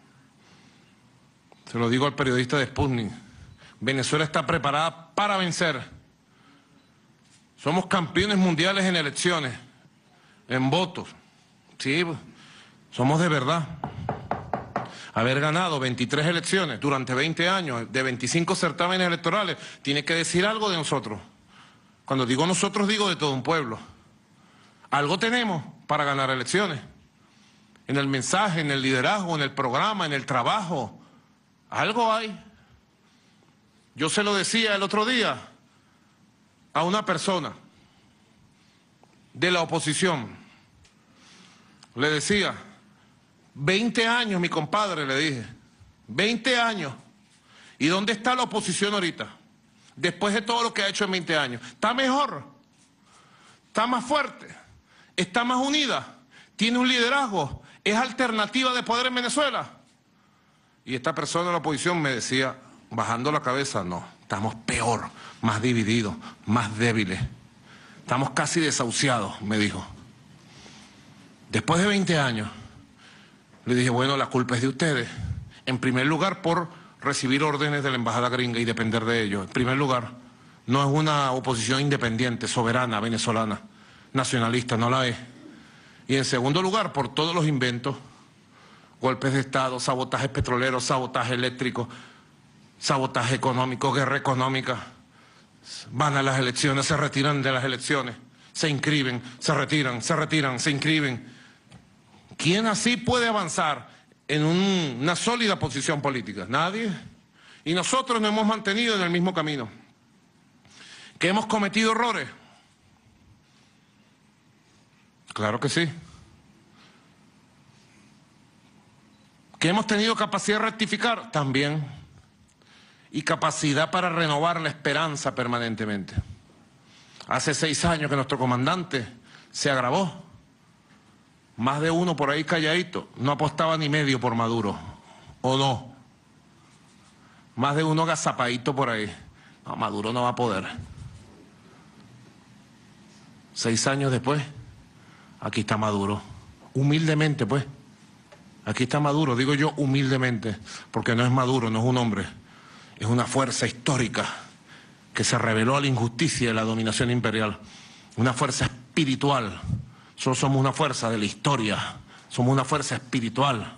Se lo digo al periodista de Sputnik. Venezuela está preparada para vencer. Somos campeones mundiales en elecciones, en votos. Sí, somos de verdad. Haber ganado 23 elecciones durante 20 años, de 25 certámenes electorales, tiene que decir algo de nosotros. Cuando digo nosotros, digo de todo un pueblo. Algo tenemos para ganar elecciones. En el mensaje, en el liderazgo, en el programa, en el trabajo. Algo hay. Yo se lo decía el otro día a una persona de la oposición. Le decía, 20 años, mi compadre, le dije, 20 años. ¿Y dónde está la oposición ahorita? Después de todo lo que ha hecho en 20 años. ¿Está mejor? ¿Está más fuerte? ¿Está más unida? ¿Tiene un liderazgo? ¿Es alternativa de poder en Venezuela? Y esta persona de la oposición me decía, bajando la cabeza, no, estamos peor, más divididos, más débiles. Estamos casi desahuciados, me dijo. Después de 20 años, le dije, bueno, la culpa es de ustedes. En primer lugar, por recibir órdenes de la embajada gringa y depender de ellos. En primer lugar, no es una oposición independiente, soberana, venezolana, nacionalista, no la es. Y en segundo lugar, por todos los inventos, golpes de Estado, sabotajes petroleros, sabotaje eléctrico, sabotaje económico, guerra económica. Van a las elecciones, se retiran de las elecciones, se inscriben, se retiran, se inscriben. ¿Quién así puede avanzar en una sólida posición política? Nadie. Y nosotros nos hemos mantenido en el mismo camino. ¿Que hemos cometido errores? Claro que sí. ¿Que hemos tenido capacidad de rectificar? También. Y capacidad para renovar la esperanza permanentemente. Hace 6 años que nuestro comandante se agravó. Más de uno por ahí calladito, no apostaba ni medio por Maduro, ¿o no? Más de uno agazapadito por ahí. No, Maduro no va a poder. 6 años después, aquí está Maduro. Humildemente, pues. Aquí está Maduro, digo yo humildemente, porque no es Maduro, no es un hombre. Es una fuerza histórica que se rebeló a la injusticia y a la dominación imperial. Una fuerza espiritual. Solo somos una fuerza de la historia. Somos una fuerza espiritual.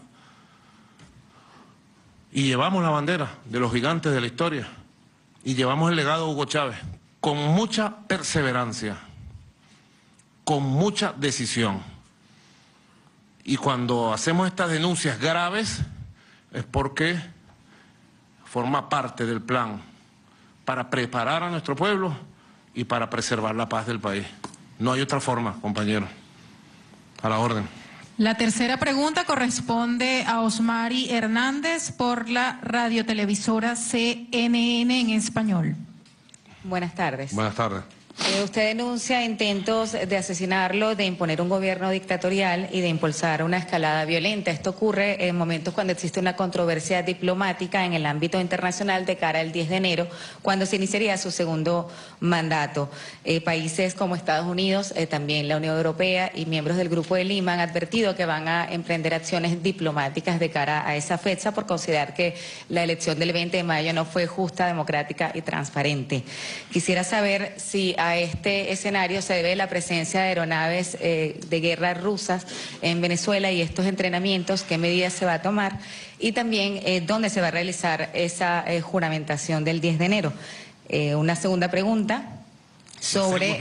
Y llevamos la bandera de los gigantes de la historia. Y llevamos el legado de Hugo Chávez con mucha perseverancia, con mucha decisión. Y cuando hacemos estas denuncias graves es porque forma parte del plan para preparar a nuestro pueblo y para preservar la paz del país. No hay otra forma, compañero. A la orden. La tercera pregunta corresponde a Osmari Hernández por la radiotelevisora CNN en español. Buenas tardes. Buenas tardes. Usted denuncia intentos de asesinarlo, de imponer un gobierno dictatorial y de impulsar una escalada violenta. Esto ocurre en momentos cuando existe una controversia diplomática en el ámbito internacional de cara al 10 de enero, cuando se iniciaría su segundo mandato. Países como Estados Unidos, también la Unión Europea y miembros del Grupo de Lima han advertido que van a emprender acciones diplomáticas de cara a esa fecha por considerar que la elección del 20 de mayo no fue justa, democrática y transparente. Quisiera saber si a este escenario se debe la presencia de aeronaves de guerra rusas en Venezuela y estos entrenamientos, qué medidas se va a tomar y también dónde se va a realizar esa juramentación del 10 de enero. Una segunda pregunta sobre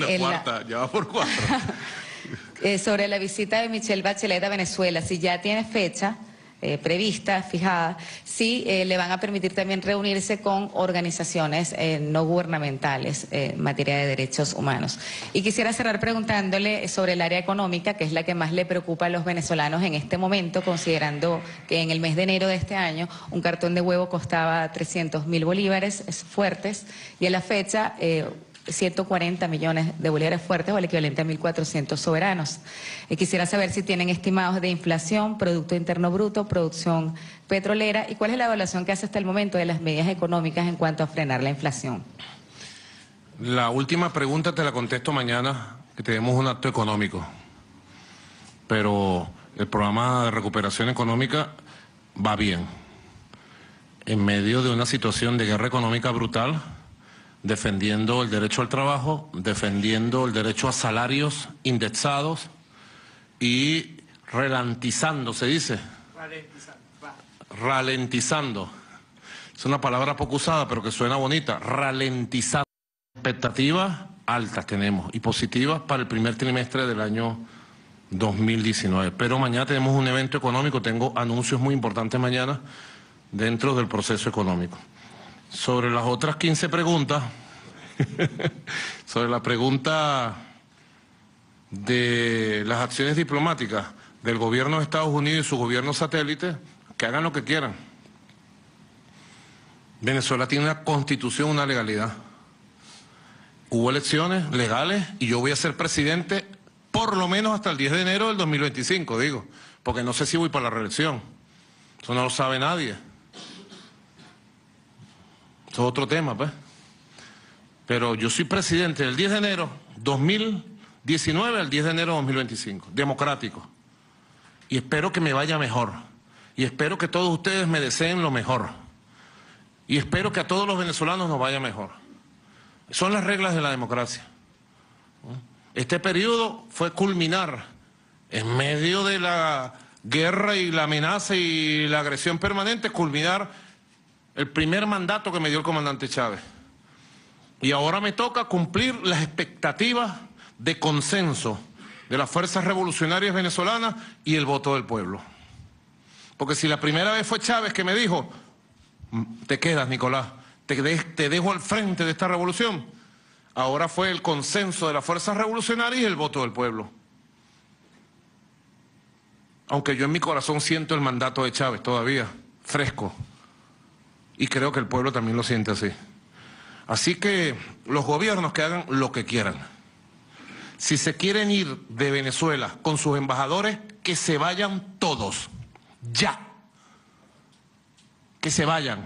sobre la visita de Michelle Bachelet a Venezuela, si ya tiene fecha prevista, fijada, si le van a permitir también reunirse con organizaciones no gubernamentales en materia de derechos humanos. Y quisiera cerrar preguntándole sobre el área económica, que es la que más le preocupa a los venezolanos en este momento, considerando que en el mes de enero de este año un cartón de huevo costaba 300.000 bolívares fuertes y a la fecha 140 millones de bolívares fuertes o el equivalente a 1.400 soberanos. Quisiera saber si tienen estimados de inflación, Producto Interno Bruto, producción petrolera y cuál es la evaluación que hace hasta el momento de las medidas económicas en cuanto a frenar la inflación. La última pregunta te la contesto mañana, que tenemos un acto económico. Pero el programa de recuperación económica va bien. En medio de una situación de guerra económica brutal, defendiendo el derecho al trabajo, defendiendo el derecho a salarios indexados y ralentizando, ¿se dice? Ralentizando. Es una palabra poco usada, pero que suena bonita. Ralentizando. Expectativas altas tenemos y positivas para el primer trimestre del año 2019. Pero mañana tenemos un evento económico, tengo anuncios muy importantes mañana dentro del proceso económico. Sobre las otras 15 preguntas, sobre la pregunta de las acciones diplomáticas del gobierno de Estados Unidos y su gobierno satélite, que hagan lo que quieran. Venezuela tiene una constitución, una legalidad. Hubo elecciones legales y yo voy a ser presidente por lo menos hasta el 10 de enero del 2025, digo, porque no sé si voy para la reelección. Eso no lo sabe nadie. Eso es otro tema, pues. Pero yo soy presidente del 10 de enero 2019 al 10 de enero 2025, democrático. Y espero que me vaya mejor. Y espero que todos ustedes me deseen lo mejor. Y espero que a todos los venezolanos nos vaya mejor. Son las reglas de la democracia. Este periodo fue culminar en medio de la guerra y la amenaza y la agresión permanente, culminar el primer mandato que me dio el comandante Chávez. Y ahora me toca cumplir las expectativas de consenso de las fuerzas revolucionarias venezolanas y el voto del pueblo. Porque si la primera vez fue Chávez que me dijo, te quedas, Nicolás, te dejo al frente de esta revolución, ahora fue el consenso de las fuerzas revolucionarias y el voto del pueblo. Aunque yo en mi corazón siento el mandato de Chávez todavía, fresco. Y creo que el pueblo también lo siente así. Así que los gobiernos que hagan lo que quieran. Si se quieren ir de Venezuela con sus embajadores, que se vayan todos. Ya. Que se vayan.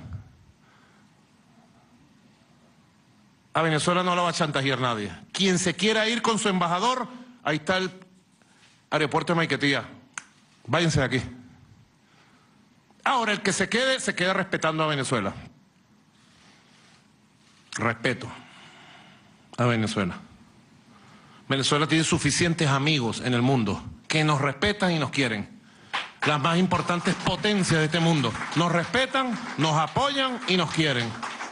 A Venezuela no la va a chantajear nadie. Quien se quiera ir con su embajador, ahí está el aeropuerto de Maiquetía. Váyanse de aquí. Ahora, el que se queda respetando a Venezuela. Respeto a Venezuela. Venezuela tiene suficientes amigos en el mundo que nos respetan y nos quieren. Las más importantes potencias de este mundo nos respetan, nos apoyan y nos quieren.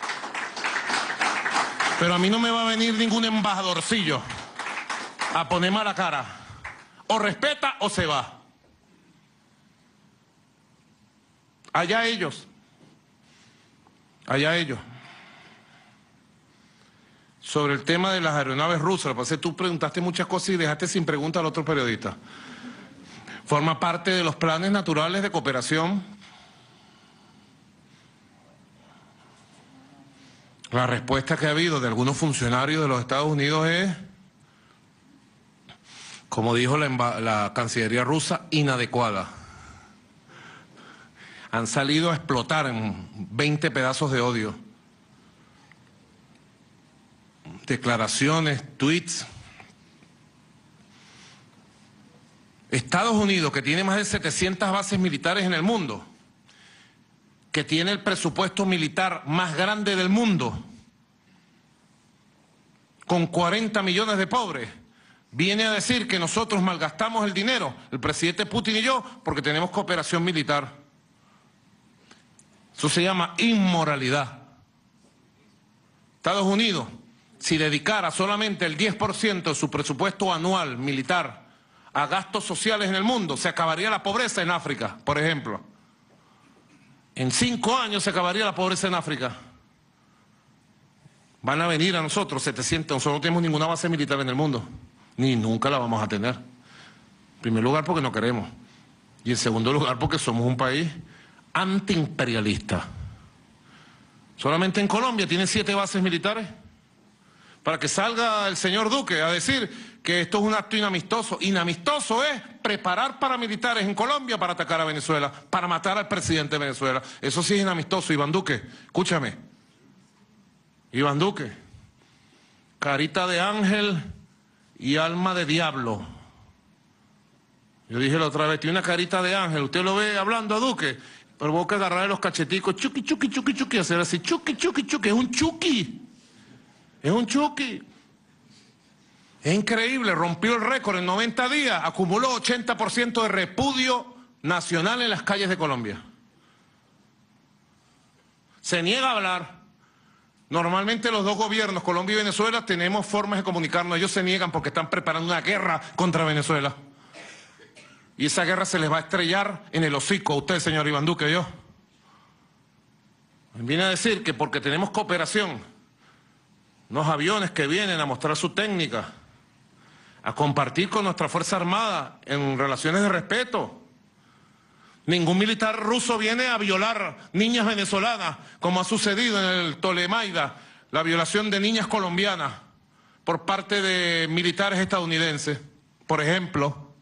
Pero a mí no me va a venir ningún embajadorcillo a poner mala cara. O respeta o se va. Allá ellos. Allá ellos. Sobre el tema de las aeronaves rusas, lo que pasa es que tú preguntaste muchas cosas y dejaste sin pregunta al otro periodista. Forma parte de los planes naturales de cooperación. La respuesta que ha habido de algunos funcionarios de los Estados Unidos es, como dijo la Cancillería rusa, inadecuada. Han salido a explotar en 20 pedazos de odio. Declaraciones, tweets. Estados Unidos, que tiene más de 700 bases militares en el mundo, que tiene el presupuesto militar más grande del mundo, con 40 millones de pobres, viene a decir que nosotros malgastamos el dinero, el presidente Putin y yo, porque tenemos cooperación militar. Eso se llama inmoralidad. Estados Unidos, si dedicara solamente el 10% de su presupuesto anual militar a gastos sociales en el mundo, se acabaría la pobreza en África, por ejemplo. En 5 años se acabaría la pobreza en África. Van a venir a nosotros 700, nosotros no tenemos ninguna base militar en el mundo, ni nunca la vamos a tener. En primer lugar porque no queremos, y en segundo lugar porque somos un país antiimperialista. Solamente en Colombia tiene 7 bases militares. Para que salga el señor Duque a decir que esto es un acto inamistoso. Inamistoso es preparar paramilitares en Colombia para atacar a Venezuela, para matar al presidente de Venezuela. Eso sí es inamistoso, Iván Duque. Escúchame. Iván Duque. Carita de ángel y alma de diablo. Yo dije la otra vez, tiene una carita de ángel. Usted lo ve hablando a Duque, pero vos que agarrarle los cacheticos, chuki, chuki, chuki, chuki, hacer así, chuki, chuki, chuki, es un chuki. Es un chuki. Es increíble, rompió el récord en 90 días, acumuló 80% de repudio nacional en las calles de Colombia. Se niega a hablar. Normalmente los dos gobiernos, Colombia y Venezuela, tenemos formas de comunicarnos. Ellos se niegan porque están preparando una guerra contra Venezuela. Y esa guerra se les va a estrellar en el hocico a usted, señor Iván Duque, y yo. Viene a decir que porque tenemos cooperación, unos aviones que vienen a mostrar su técnica, a compartir con nuestra Fuerza Armada en relaciones de respeto. Ningún militar ruso viene a violar niñas venezolanas, como ha sucedido en el Tolemaida, la violación de niñas colombianas por parte de militares estadounidenses, por ejemplo.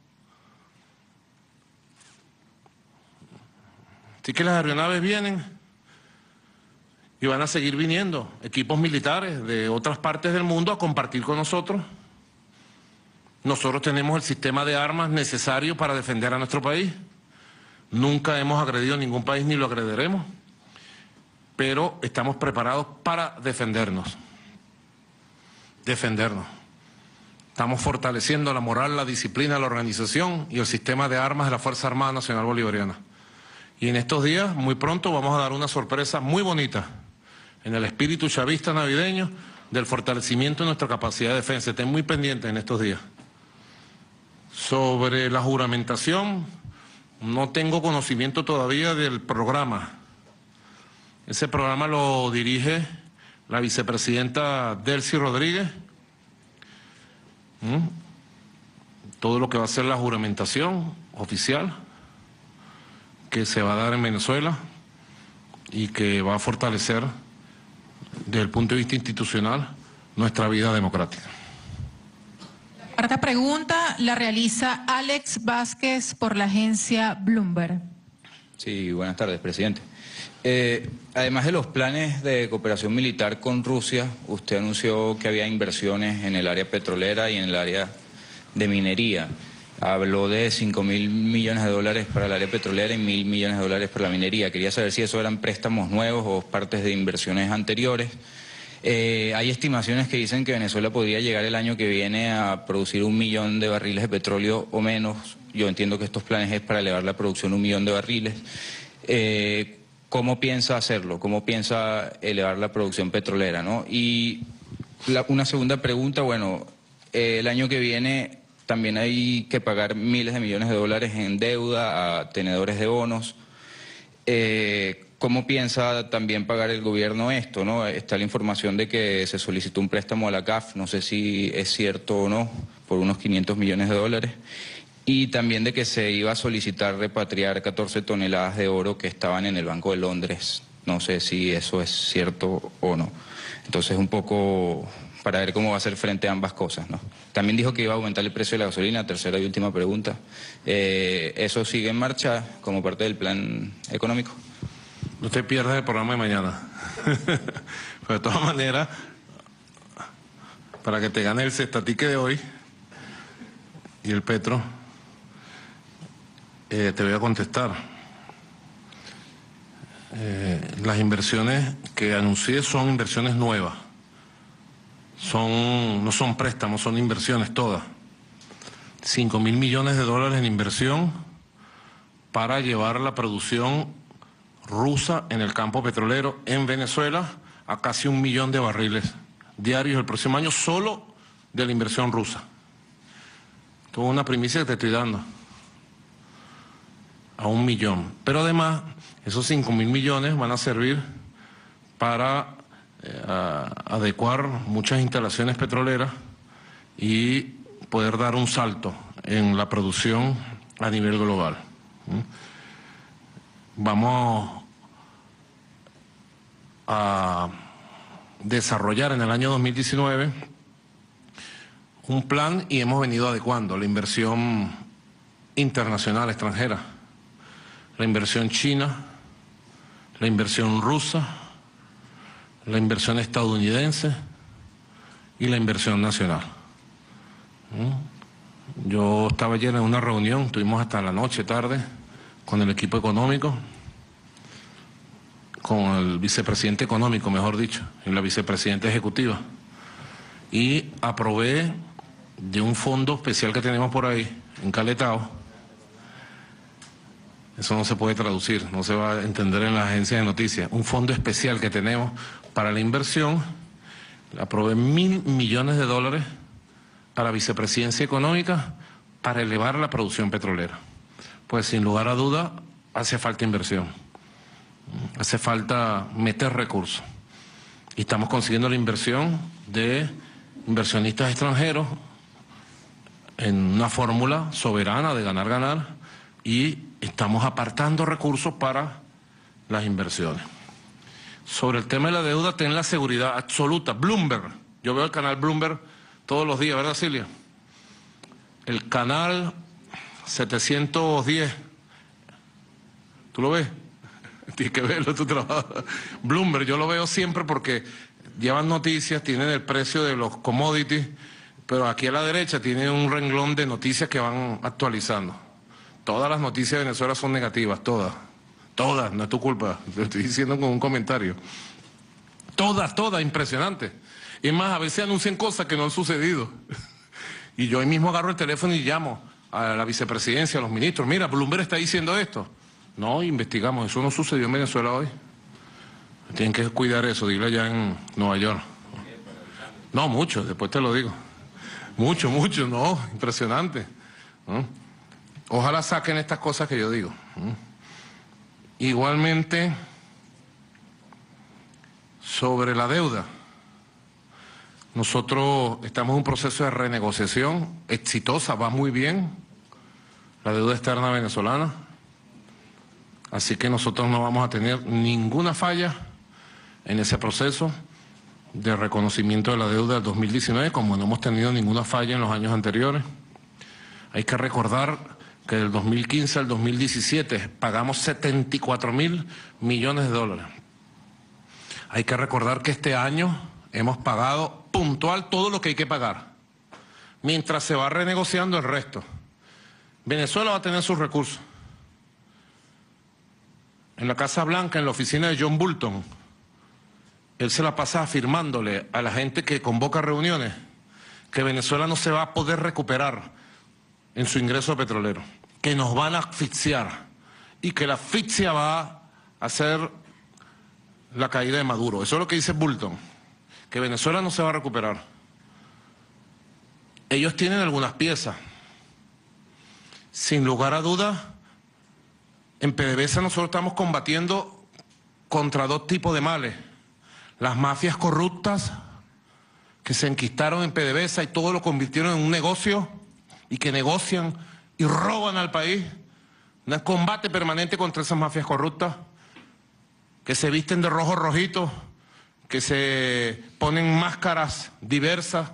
Así que las aeronaves vienen y van a seguir viniendo equipos militares de otras partes del mundo a compartir con nosotros. Nosotros tenemos el sistema de armas necesario para defender a nuestro país. Nunca hemos agredido a ningún país ni lo agrederemos, pero estamos preparados para defendernos. Estamos fortaleciendo la moral, la disciplina, la organización y el sistema de armas de la Fuerza Armada Nacional Bolivariana. Y en estos días, muy pronto, vamos a dar una sorpresa muy bonita en el espíritu chavista navideño del fortalecimiento de nuestra capacidad de defensa. Estén muy pendientes en estos días. Sobre la juramentación, no tengo conocimiento todavía del programa. Ese programa lo dirige la vicepresidenta Delcy Rodríguez. Todo lo que va a ser la juramentación oficial que se va a dar en Venezuela y que va a fortalecer desde el punto de vista institucional nuestra vida democrática. La cuarta pregunta la realiza Alex Vázquez por la agencia Bloomberg. Sí, buenas tardes, presidente. Además de los planes de cooperación militar con Rusia, usted anunció que había inversiones en el área petrolera y en el área de minería. Habló de 5.000 millones de dólares para el área petrolera y 1.000 millones de dólares para la minería. Quería saber si eso eran préstamos nuevos o partes de inversiones anteriores. Hay estimaciones que dicen que Venezuela podría llegar el año que viene a producir 1 millón de barriles de petróleo o menos. Yo entiendo que estos planes es para elevar la producción a 1 millón de barriles. ¿Cómo piensa hacerlo? ¿Cómo piensa elevar la producción petrolera, ¿no? Y una segunda pregunta, bueno, el año que viene también hay que pagar miles de millones de dólares en deuda a tenedores de bonos. ¿Cómo piensa también pagar el gobierno esto, no? Está la información de que se solicitó un préstamo a la CAF, no sé si es cierto o no, por unos 500 millones de dólares. Y también de que se iba a solicitar repatriar 14 toneladas de oro que estaban en el Banco de Londres. No sé si eso es cierto o no. Entonces un poco para ver cómo va a ser frente a ambas cosas, ¿no? También dijo que iba a aumentar el precio de la gasolina, tercera y última pregunta. ¿Eso sigue en marcha como parte del plan económico? No te pierdas el programa de mañana. Pero de todas maneras, para que te gane el cestatique de hoy y el Petro, te voy a contestar. Las inversiones que anuncié son inversiones nuevas. No son préstamos, son inversiones todas. 5.000 millones de dólares en inversión para llevar la producción rusa en el campo petrolero en Venezuela a casi 1 millón de barriles diarios el próximo año solo de la inversión rusa. Esto es una primicia que te estoy dando. A 1 millón. Pero además, esos 5.000 millones van a servir para adecuar muchas instalaciones petroleras y poder dar un salto en la producción a nivel global. Vamos a desarrollar en el año 2019 un plan y hemos venido adecuando la inversión internacional extranjera, la inversión china, la inversión rusa, la inversión estadounidense y la inversión nacional. Yo estaba ayer en una reunión, estuvimos hasta la noche, tarde, con el equipo económico, con el vicepresidente económico, mejor dicho, y la vicepresidenta ejecutiva, y aprobé de un fondo especial que tenemos por ahí, encaletado. Eso no se puede traducir, no se va a entender en las agencias de noticias. Un fondo especial que tenemos para la inversión, aprobé 1.000 millones de dólares a la vicepresidencia económica para elevar la producción petrolera. Pues sin lugar a duda hace falta inversión, hace falta meter recursos. Y estamos consiguiendo la inversión de inversionistas extranjeros en una fórmula soberana de ganar-ganar y estamos apartando recursos para las inversiones. Sobre el tema de la deuda, ten la seguridad absoluta. Bloomberg, yo veo el canal Bloomberg todos los días, ¿verdad, Silvia? El canal 710, ¿tú lo ves? Tienes que verlo, tú trabajas. Bloomberg, yo lo veo siempre porque llevan noticias, tienen el precio de los commodities, pero aquí a la derecha tienen un renglón de noticias que van actualizando. Todas las noticias de Venezuela son negativas, todas. Todas, no es tu culpa, te estoy diciendo con un comentario. Todas, impresionante. Es más, a veces anuncian cosas que no han sucedido. Y yo ahí mismo agarro el teléfono y llamo a la vicepresidencia, a los ministros. Mira, Bloomberg está diciendo esto. No, investigamos, eso no sucedió en Venezuela hoy. Tienen que cuidar eso, dile allá en Nueva York. No, mucho, después te lo digo. Mucho, no, impresionante. Ojalá saquen estas cosas que yo digo. Igualmente, sobre la deuda, nosotros estamos en un proceso de renegociación exitosa, va muy bien, la deuda externa venezolana, así que nosotros no vamos a tener ninguna falla en ese proceso de reconocimiento de la deuda del 2019, como no hemos tenido ninguna falla en los años anteriores. Hay que recordar que del 2015 al 2017 pagamos 74.000 millones de dólares. Hay que recordar que este año hemos pagado puntual todo lo que hay que pagar, mientras se va renegociando el resto. Venezuela va a tener sus recursos. En la Casa Blanca, en la oficina de John Bolton, él se la pasa afirmándole a la gente que convoca reuniones que Venezuela no se va a poder recuperar en su ingreso petrolero, que nos van a asfixiar y que la asfixia va a hacer la caída de Maduro. Eso es lo que dice Bolton, que Venezuela no se va a recuperar. Ellos tienen algunas piezas. Sin lugar a dudas, en PDVSA nosotros estamos combatiendo contra dos tipos de males. Las mafias corruptas que se enquistaron en PDVSA y todo lo convirtieron en un negocio y que negocian y roban al país. Un combate permanente contra esas mafias corruptas que se visten de rojo rojito, que se ponen máscaras diversas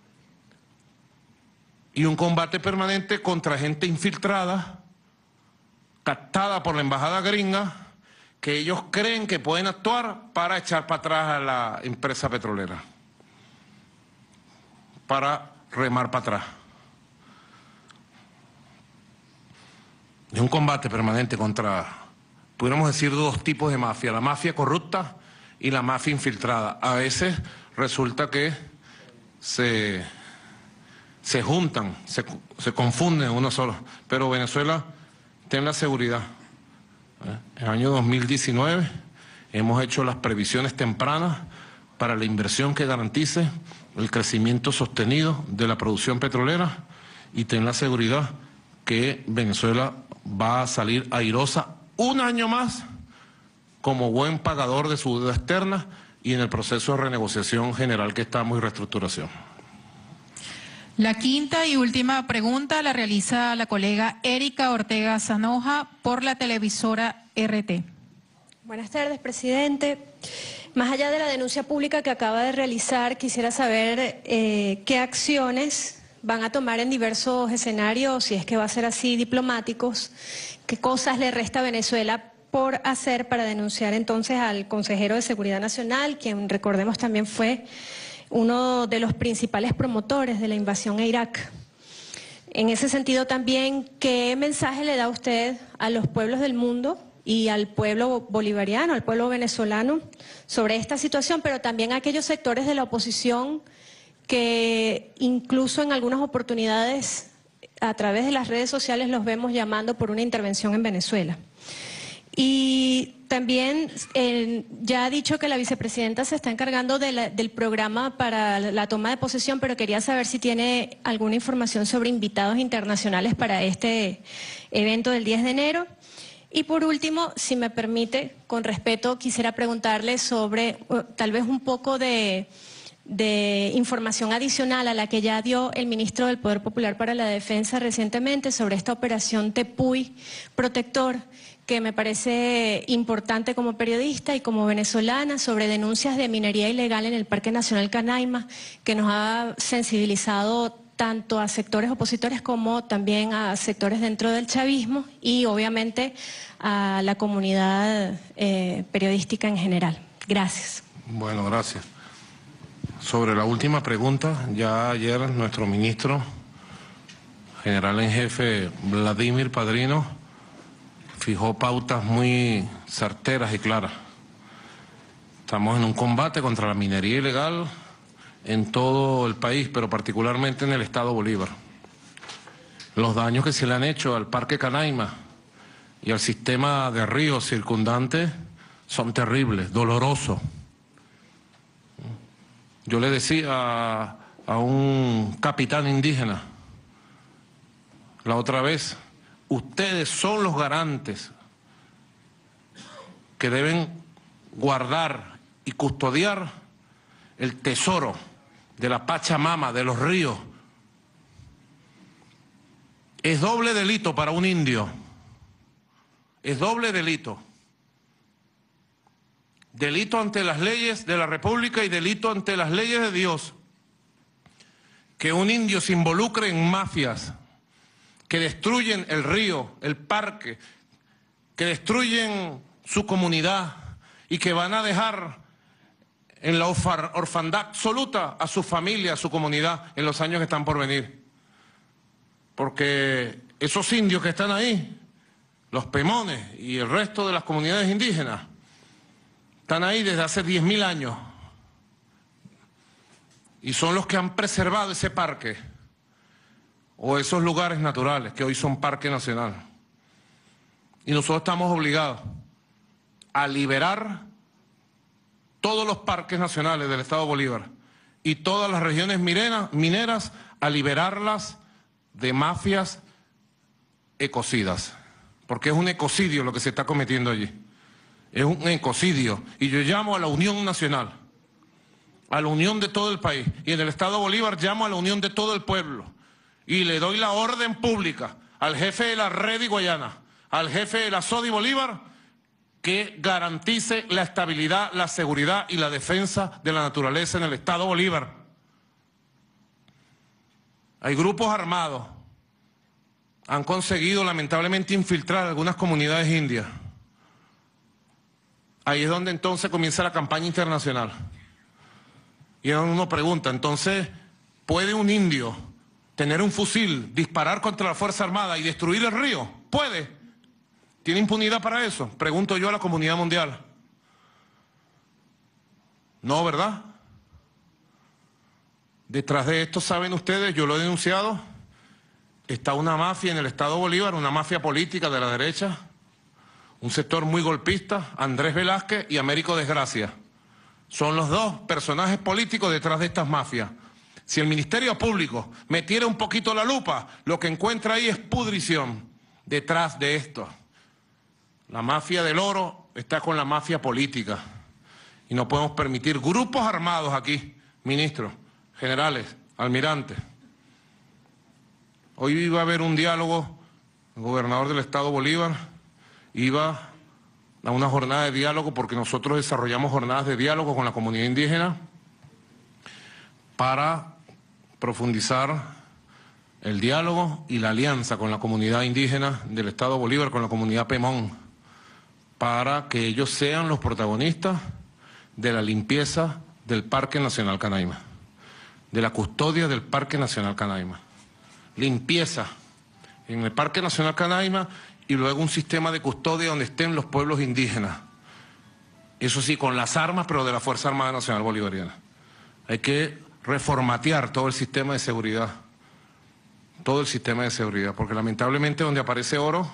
y un combate permanente contra gente infiltrada, captada por la embajada gringa, que ellos creen que pueden actuar para echar para atrás a la empresa petrolera, para remar para atrás. Es un combate permanente contra, pudiéramos decir, dos tipos de mafia, la mafia corrupta y la mafia infiltrada. A veces resulta que se juntan, se confunden uno solo, pero Venezuela, ten la seguridad. En el año 2019 hemos hecho las previsiones tempranas para la inversión que garantice el crecimiento sostenido de la producción petrolera, y ten la seguridad que Venezuela va a salir airosa un año más como buen pagador de su deuda externa y en el proceso de renegociación general que estamos y reestructuración. La quinta y última pregunta la realiza la colega Erika Ortega Zanoja por la televisora RT. Buenas tardes, presidente. Más allá de la denuncia pública que acaba de realizar, quisiera saber qué acciones van a tomar en diversos escenarios, si es que va a ser así, diplomáticos, qué cosas le resta a Venezuela por hacer para denunciar entonces al consejero de Seguridad Nacional, quien recordemos también fue uno de los principales promotores de la invasión a Irak. En ese sentido también, ¿qué mensaje le da usted a los pueblos del mundo y al pueblo bolivariano, al pueblo venezolano, sobre esta situación, pero también a aquellos sectores de la oposición que incluso en algunas oportunidades a través de las redes sociales los vemos llamando por una intervención en Venezuela? Y también ya ha dicho que la vicepresidenta se está encargando del programa para la toma de posesión, pero quería saber si tiene alguna información sobre invitados internacionales para este evento del 10 de enero. Y por último, si me permite, con respeto, quisiera preguntarle sobre tal vez un poco de información adicional a la que ya dio el ministro del Poder Popular para la Defensa recientemente sobre esta operación Tepuy Protector, que me parece importante como periodista y como venezolana, sobre denuncias de minería ilegal en el Parque Nacional Canaima, que nos ha sensibilizado tanto a sectores opositores como también a sectores dentro del chavismo y obviamente a la comunidad periodística en general. Gracias. Bueno, gracias. Sobre la última pregunta, ya ayer nuestro ministro, general en jefe Vladimir Padrino, fijó pautas muy certeras y claras. Estamos en un combate contra la minería ilegal en todo el país, pero particularmente en el estado Bolívar. Los daños que se le han hecho al Parque Canaima y al sistema de ríos circundantes son terribles, dolorosos. Yo le decía a un capitán indígena la otra vez, ustedes son los garantes que deben guardar y custodiar el tesoro de la Pachamama, de los ríos. Es doble delito para un indio, es doble delito. Delito ante las leyes de la República y delito ante las leyes de Dios. Que un indio se involucre en mafias que destruyen el río, el parque, que destruyen su comunidad y que van a dejar en la orfandad absoluta a su familia, a su comunidad en los años que están por venir. Porque esos indios que están ahí, los pemones y el resto de las comunidades indígenas, están ahí desde hace 10.000 años y son los que han preservado ese parque o esos lugares naturales que hoy son parque nacional. Y nosotros estamos obligados a liberar todos los parques nacionales del estado Bolívar y todas las regiones mineras, a liberarlas de mafias ecocidas, porque es un ecocidio lo que se está cometiendo allí. Es un ecocidio, y yo llamo a la unión nacional, a la unión de todo el país, y en el estado Bolívar llamo a la unión de todo el pueblo, y le doy la orden pública al jefe de la Red y Guayana, al jefe de la SODI Bolívar, que garantice la estabilidad, la seguridad y la defensa de la naturaleza en el Estado Bolívar. Hay grupos armados, han conseguido lamentablemente infiltrar algunas comunidades indias. Ahí es donde entonces comienza la campaña internacional. Y uno pregunta, entonces, ¿puede un indio tener un fusil, disparar contra la Fuerza Armada y destruir el río? ¿Puede? ¿Tiene impunidad para eso? Pregunto yo a la comunidad mundial. No, ¿verdad? Detrás de esto, saben ustedes, yo lo he denunciado, está una mafia en el Estado Bolívar, una mafia política de la derecha, un sector muy golpista, Andrés Velázquez y Américo Desgracia. Son los dos personajes políticos detrás de estas mafias. Si el Ministerio Público metiera un poquito la lupa, lo que encuentra ahí es pudrición detrás de esto. La mafia del oro está con la mafia política y no podemos permitir grupos armados aquí, ministros, generales, almirantes. Hoy iba a haber un diálogo, el gobernador del Estado Bolívar iba a una jornada de diálogo porque nosotros desarrollamos jornadas de diálogo con la comunidad indígena para profundizar el diálogo y la alianza con la comunidad indígena del Estado Bolívar, con la comunidad Pemón, para que ellos sean los protagonistas de la limpieza del Parque Nacional Canaima, de la custodia del Parque Nacional Canaima. Limpieza en el Parque Nacional Canaima y luego un sistema de custodia donde estén los pueblos indígenas. Eso sí, con las armas, pero de la Fuerza Armada Nacional Bolivariana. Hay que reformatear todo el sistema de seguridad. Todo el sistema de seguridad, porque lamentablemente donde aparece oro,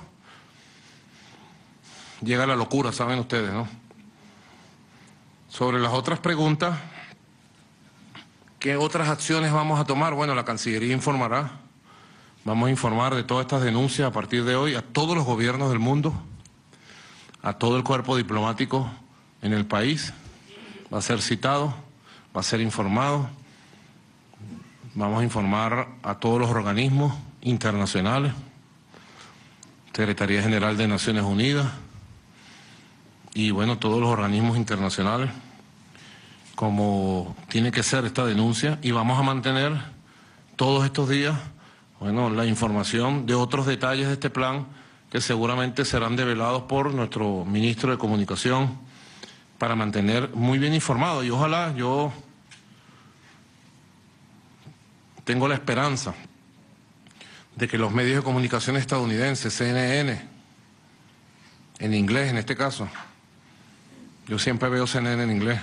llega la locura, saben ustedes, ¿no? Sobre las otras preguntas, ¿qué otras acciones vamos a tomar? Bueno, la Cancillería informará. Vamos a informar de todas estas denuncias a partir de hoy a todos los gobiernos del mundo, a todo el cuerpo diplomático en el país. Va a ser citado, va a ser informado. Vamos a informar a todos los organismos internacionales, Secretaría General de Naciones Unidas y bueno, todos los organismos internacionales, como tiene que ser esta denuncia, y vamos a mantener todos estos días, bueno, la información de otros detalles de este plan que seguramente serán develados por nuestro ministro de Comunicación para mantener muy bien informado. Y ojalá, yo tengo la esperanza de que los medios de comunicación estadounidenses, CNN, en inglés en este caso, yo siempre veo CNN en inglés,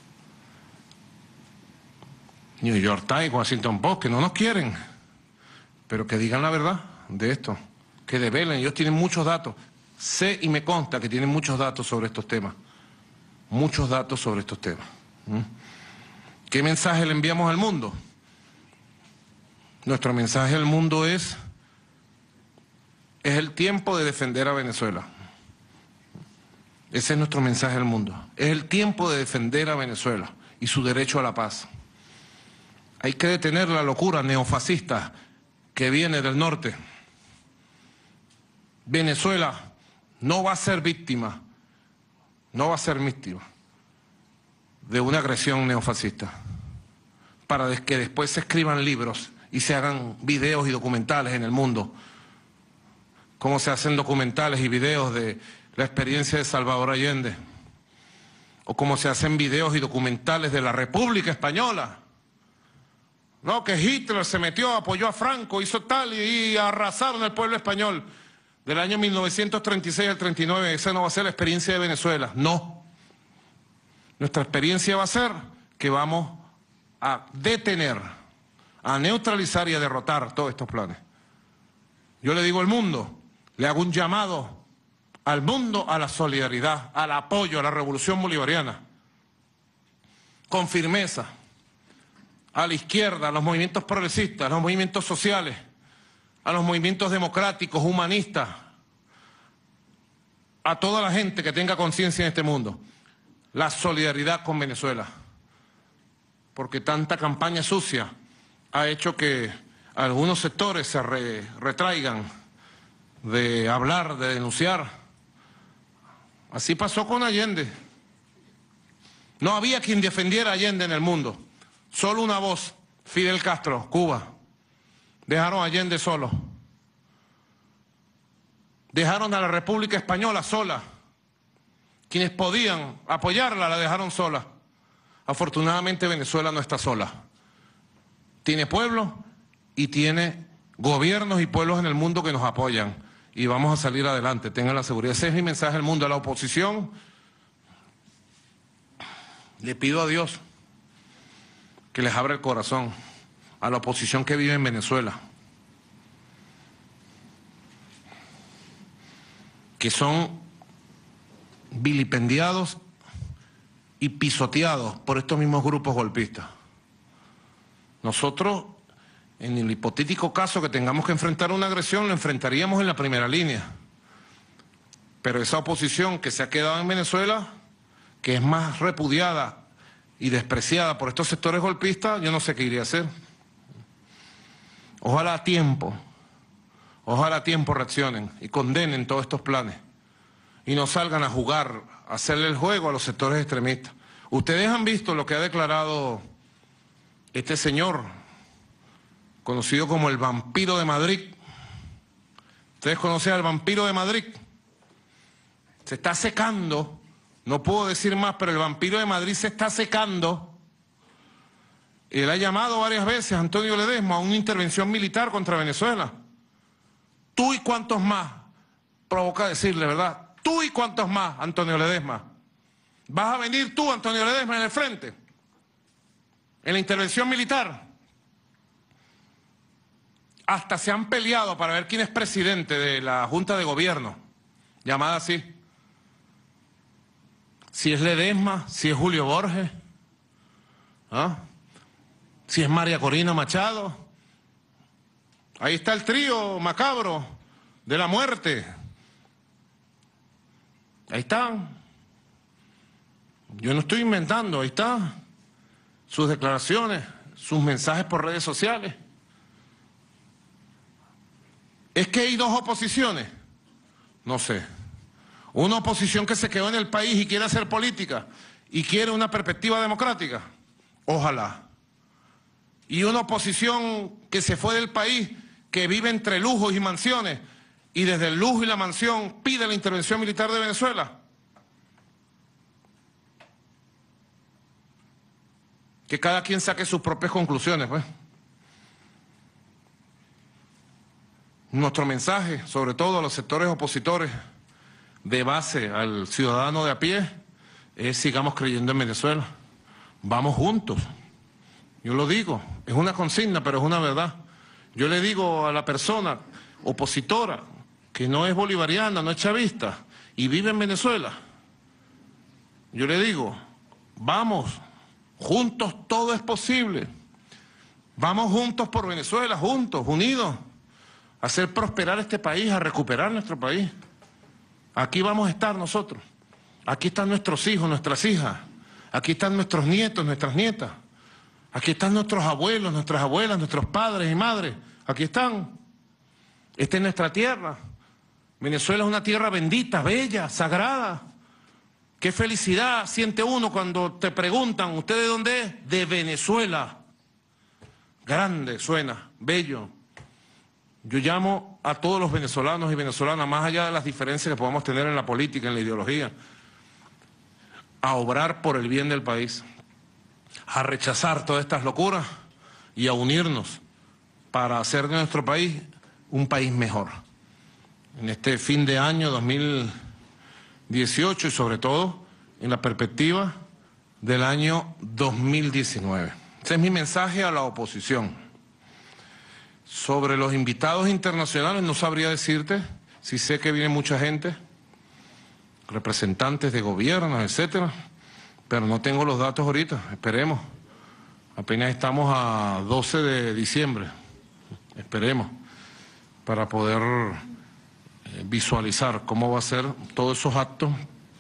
New York Times, Washington Post, que no nos quieren, pero que digan la verdad de esto, que develen. Ellos tienen muchos datos, sé y me consta que tienen muchos datos sobre estos temas, muchos datos sobre estos temas. ¿Qué mensaje le enviamos al mundo? Nuestro mensaje al mundo es el tiempo de defender a Venezuela. Ese es nuestro mensaje al mundo. Es el tiempo de defender a Venezuela y su derecho a la paz. Hay que detener la locura neofascista que viene del norte. Venezuela no va a ser víctima, de una agresión neofascista, para que después se escriban libros y se hagan videos y documentales en el mundo, como se hacen documentales y videos de la experiencia de Salvador Allende, o como se hacen videos y documentales de la República Española. No, que Hitler se metió, apoyó a Franco, hizo tal y arrasaron al pueblo español. Del año 1936 al 39, esa no va a ser la experiencia de Venezuela, no. Nuestra experiencia va a ser que vamos a detener, a neutralizar y a derrotar todos estos planes. Yo le digo al mundo, le hago un llamado al mundo a la solidaridad, al apoyo a la revolución bolivariana, con firmeza, a la izquierda, a los movimientos progresistas, a los movimientos sociales, a los movimientos democráticos, humanistas, a toda la gente que tenga conciencia en este mundo, la solidaridad con Venezuela, porque tanta campaña sucia ha hecho que algunos sectores se retraigan de hablar, de denunciar Así pasó con Allende. No había quien defendiera a Allende en el mundo. Solo una voz, Fidel Castro, Cuba. Dejaron a Allende solo. Dejaron a la República Española sola. Quienes podían apoyarla la dejaron sola. Afortunadamente Venezuela no está sola. Tiene pueblos y tiene gobiernos y pueblos en el mundo que nos apoyan. Y vamos a salir adelante, tengan la seguridad. Ese es mi mensaje al mundo, a la oposición. Le pido a Dios que les abra el corazón a la oposición que vive en Venezuela, que son vilipendiados y pisoteados por estos mismos grupos golpistas. Nosotros, en el hipotético caso que tengamos que enfrentar una agresión, lo enfrentaríamos en la primera línea. Pero esa oposición que se ha quedado en Venezuela, que es más repudiada y despreciada por estos sectores golpistas, yo no sé qué iría a hacer. Ojalá a tiempo reaccionen y condenen todos estos planes y no salgan a jugar, a hacerle el juego a los sectores extremistas. Ustedes han visto lo que ha declarado este señor, conocido como el vampiro de Madrid. ¿Ustedes conocen al vampiro de Madrid? Se está secando. No puedo decir más, pero el vampiro de Madrid se está secando. Él ha llamado varias veces a Antonio Ledesma a una intervención militar contra Venezuela. Tú y cuántos más, provoca decirle, ¿verdad? Tú y cuántos más, Antonio Ledesma. ¿Vas a venir tú, Antonio Ledesma, en el frente? En la intervención militar. Hasta se han peleado para ver quién es presidente de la Junta de Gobierno, llamada así. Si es Ledesma, si es Julio Borges, ¿ah? Si es María Corina Machado. Ahí está el trío macabro de la muerte. Ahí están. Yo no estoy inventando, ahí está. Sus declaraciones, sus mensajes por redes sociales. ¿Es que hay dos oposiciones? No sé. Una oposición que se quedó en el país y quiere hacer política y quiere una perspectiva democrática. Ojalá. Y una oposición que se fue del país, que vive entre lujos y mansiones y desde el lujo y la mansión pide la intervención militar de Venezuela. Que cada quien saque sus propias conclusiones, pues. Nuestro mensaje, sobre todo a los sectores opositores, de base al ciudadano de a pie, es sigamos creyendo en Venezuela. Vamos juntos. Yo lo digo, es una consigna, pero es una verdad. Yo le digo a la persona opositora, que no es bolivariana, no es chavista, y vive en Venezuela, yo le digo, vamos, juntos todo es posible. Vamos juntos por Venezuela, juntos, unidos, a hacer prosperar este país, a recuperar nuestro país. Aquí vamos a estar nosotros. Aquí están nuestros hijos, nuestras hijas. Aquí están nuestros nietos, nuestras nietas. Aquí están nuestros abuelos, nuestras abuelas, nuestros padres y madres. Aquí están. Esta es nuestra tierra. Venezuela es una tierra bendita, bella, sagrada. Qué felicidad siente uno cuando te preguntan, ¿usted de dónde es? De Venezuela. Grande suena, bello. Yo llamo a todos los venezolanos y venezolanas, más allá de las diferencias que podamos tener en la política, en la ideología, a obrar por el bien del país, a rechazar todas estas locuras y a unirnos para hacer de nuestro país un país mejor. En este fin de año 2018 y sobre todo en la perspectiva del año 2019. Ese es mi mensaje a la oposición. Sobre los invitados internacionales no sabría decirte, si sé que viene mucha gente, representantes de gobiernos, etcétera, pero no tengo los datos ahorita, esperemos. Apenas estamos a 12 de diciembre, esperemos, para poder visualizar cómo va a ser todos esos actos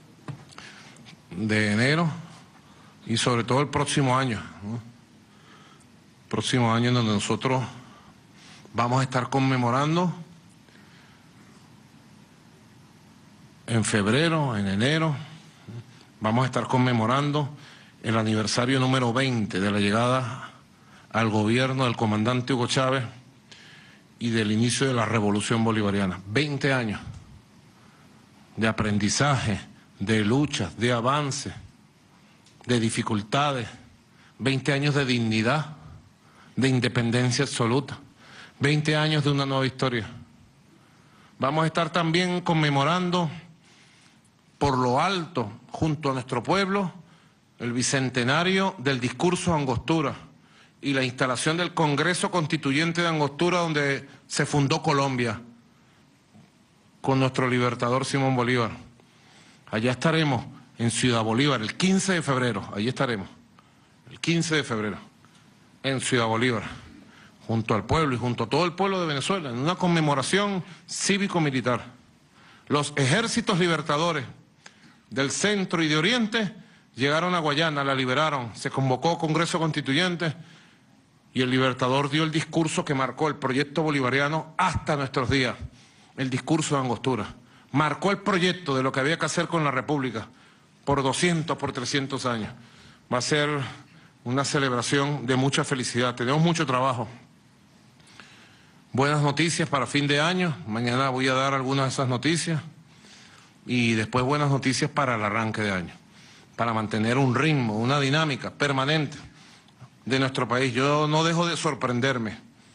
de enero y sobre todo el próximo año, ¿no? Próximo año en donde nosotros vamos a estar conmemorando en febrero, en enero, vamos a estar conmemorando el aniversario número 20 de la llegada al gobierno del comandante Hugo Chávez y del inicio de la Revolución Bolivariana. 20 años de aprendizaje, de luchas, de avance, de dificultades, 20 años de dignidad, de independencia absoluta, 20 años de una nueva historia. Vamos a estar también conmemorando por lo alto, junto a nuestro pueblo, el bicentenario del discurso de Angostura y la instalación del Congreso Constituyente de Angostura, donde se fundó Colombia, con nuestro libertador Simón Bolívar. Allá estaremos, en Ciudad Bolívar, el 15 de febrero, allí estaremos, el 15 de febrero, en Ciudad Bolívar, junto al pueblo y junto a todo el pueblo de Venezuela, en una conmemoración cívico-militar. Los ejércitos libertadores del centro y de oriente llegaron a Guayana, la liberaron, se convocó Congreso Constituyente y el libertador dio el discurso que marcó el proyecto bolivariano hasta nuestros días, el discurso de Angostura. Marcó el proyecto de lo que había que hacer con la República por 200, por 300 años. Va a ser una celebración de mucha felicidad. Tenemos mucho trabajo. Buenas noticias para fin de año. Mañana voy a dar algunas de esas noticias. Y después buenas noticias para el arranque de año. Para mantener un ritmo, una dinámica permanente de nuestro país. Yo no dejo de sorprenderme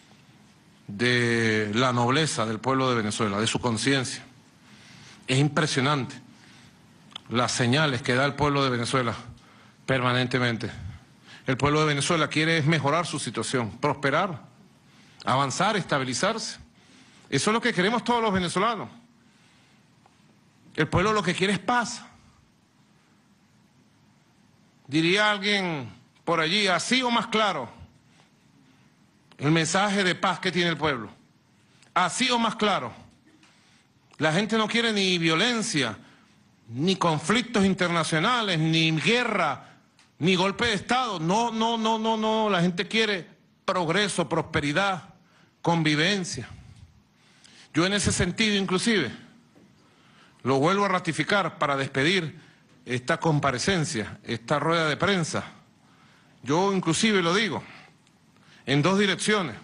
de la nobleza del pueblo de Venezuela, de su conciencia. Es impresionante las señales que da el pueblo de Venezuela permanentemente. El pueblo de Venezuela quiere mejorar su situación, prosperar, avanzar, estabilizarse. Eso es lo que queremos todos los venezolanos. El pueblo lo que quiere es paz. Diría alguien por allí, así o más claro, el mensaje de paz que tiene el pueblo. Así o más claro. La gente no quiere ni violencia, ni conflictos internacionales, ni guerra, ni golpe de Estado. No. La gente quiere progreso, prosperidad, convivencia. Yo en ese sentido, inclusive, lo vuelvo a ratificar para despedir esta comparecencia, esta rueda de prensa. Yo inclusive lo digo en dos direcciones.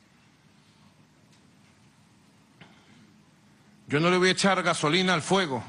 Yo no le voy a echar gasolina al fuego.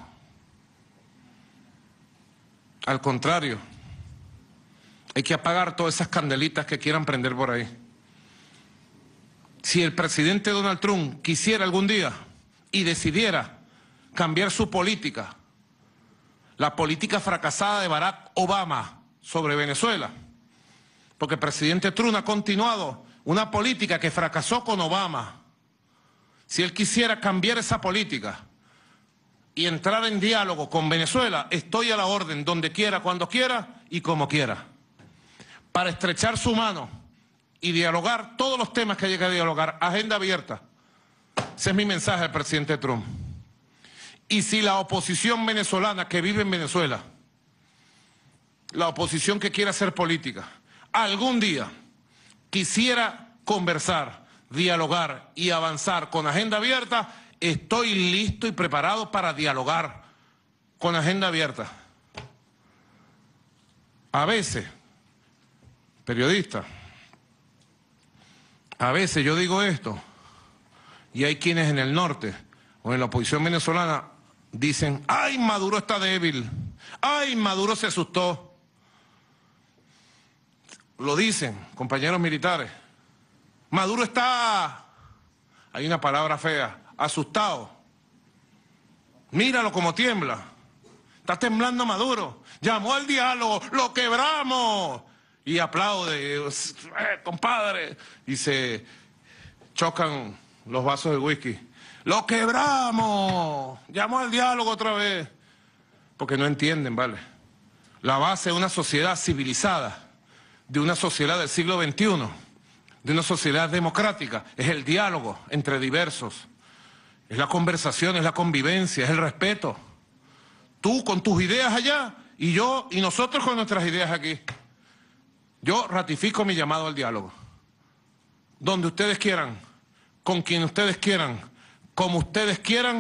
Al contrario, hay que apagar todas esas candelitas que quieran prender por ahí. Si el presidente Donald Trump quisiera algún día y decidiera cambiar su política, la política fracasada de Barack Obama sobre Venezuela, porque el presidente Trump ha continuado una política que fracasó con Obama. Si él quisiera cambiar esa política y entrar en diálogo con Venezuela, estoy a la orden, donde quiera, cuando quiera y como quiera, para estrechar su mano y dialogar todos los temas que haya que dialogar, agenda abierta. Ese es mi mensaje al presidente Trump. Y si la oposición venezolana que vive en Venezuela, la oposición que quiere hacer política, algún día quisiera conversar, dialogar y avanzar con agenda abierta, estoy listo y preparado para dialogar con agenda abierta. A veces, periodista, a veces yo digo esto y hay quienes en el norte o en la oposición venezolana dicen, ¡ay, Maduro está débil! ¡Ay, Maduro se asustó! Lo dicen compañeros militares. Maduro está, hay una palabra fea, asustado. Míralo como tiembla. Está temblando Maduro. Llamó al diálogo, lo quebramos. Y aplaude, compadre. Y se chocan los vasos de whisky. ¡Lo quebramos! Llamó al diálogo otra vez. Porque no entienden, ¿vale? La base de una sociedad civilizada, de una sociedad del siglo XXI, de una sociedad democrática, es el diálogo entre diversos. Es la conversación, es la convivencia, es el respeto. Tú con tus ideas allá y yo y nosotros con nuestras ideas aquí. Yo ratifico mi llamado al diálogo. Donde ustedes quieran, con quien ustedes quieran, como ustedes quieran,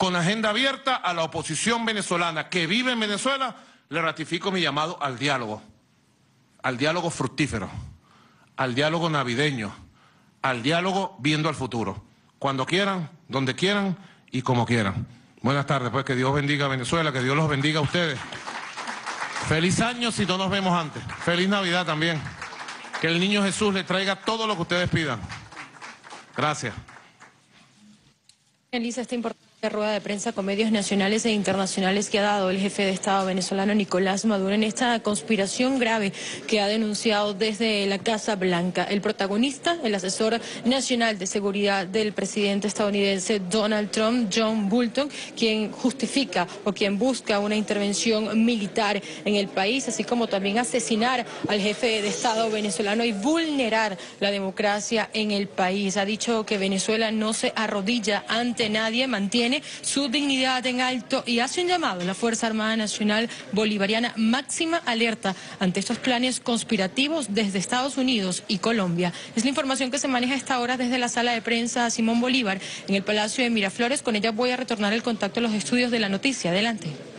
con agenda abierta a la oposición venezolana que vive en Venezuela, le ratifico mi llamado al diálogo fructífero, al diálogo navideño, al diálogo viendo al futuro. Cuando quieran, donde quieran y como quieran. Buenas tardes, pues que Dios bendiga a Venezuela, que Dios los bendiga a ustedes. Feliz año si no nos vemos antes. Feliz Navidad también. Que el niño Jesús les traiga todo lo que ustedes pidan. Gracias. Realiza esta importante rueda de prensa con medios nacionales e internacionales que ha dado el jefe de Estado venezolano Nicolás Maduro en esta conspiración grave que ha denunciado desde la Casa Blanca. El protagonista, el asesor nacional de seguridad del presidente estadounidense Donald Trump, John Bolton, quien justifica o quien busca una intervención militar en el país, así como también asesinar al jefe de Estado venezolano y vulnerar la democracia en el país. Ha dicho que Venezuela no se arrodilla ante nadie, mantiene su dignidad en alto y hace un llamado a la Fuerza Armada Nacional Bolivariana, máxima alerta ante estos planes conspirativos desde Estados Unidos y Colombia. Es la información que se maneja a esta hora desde la sala de prensa Simón Bolívar en el Palacio de Miraflores. Con ella voy a retornar el contacto a los estudios de La Noticia. Adelante.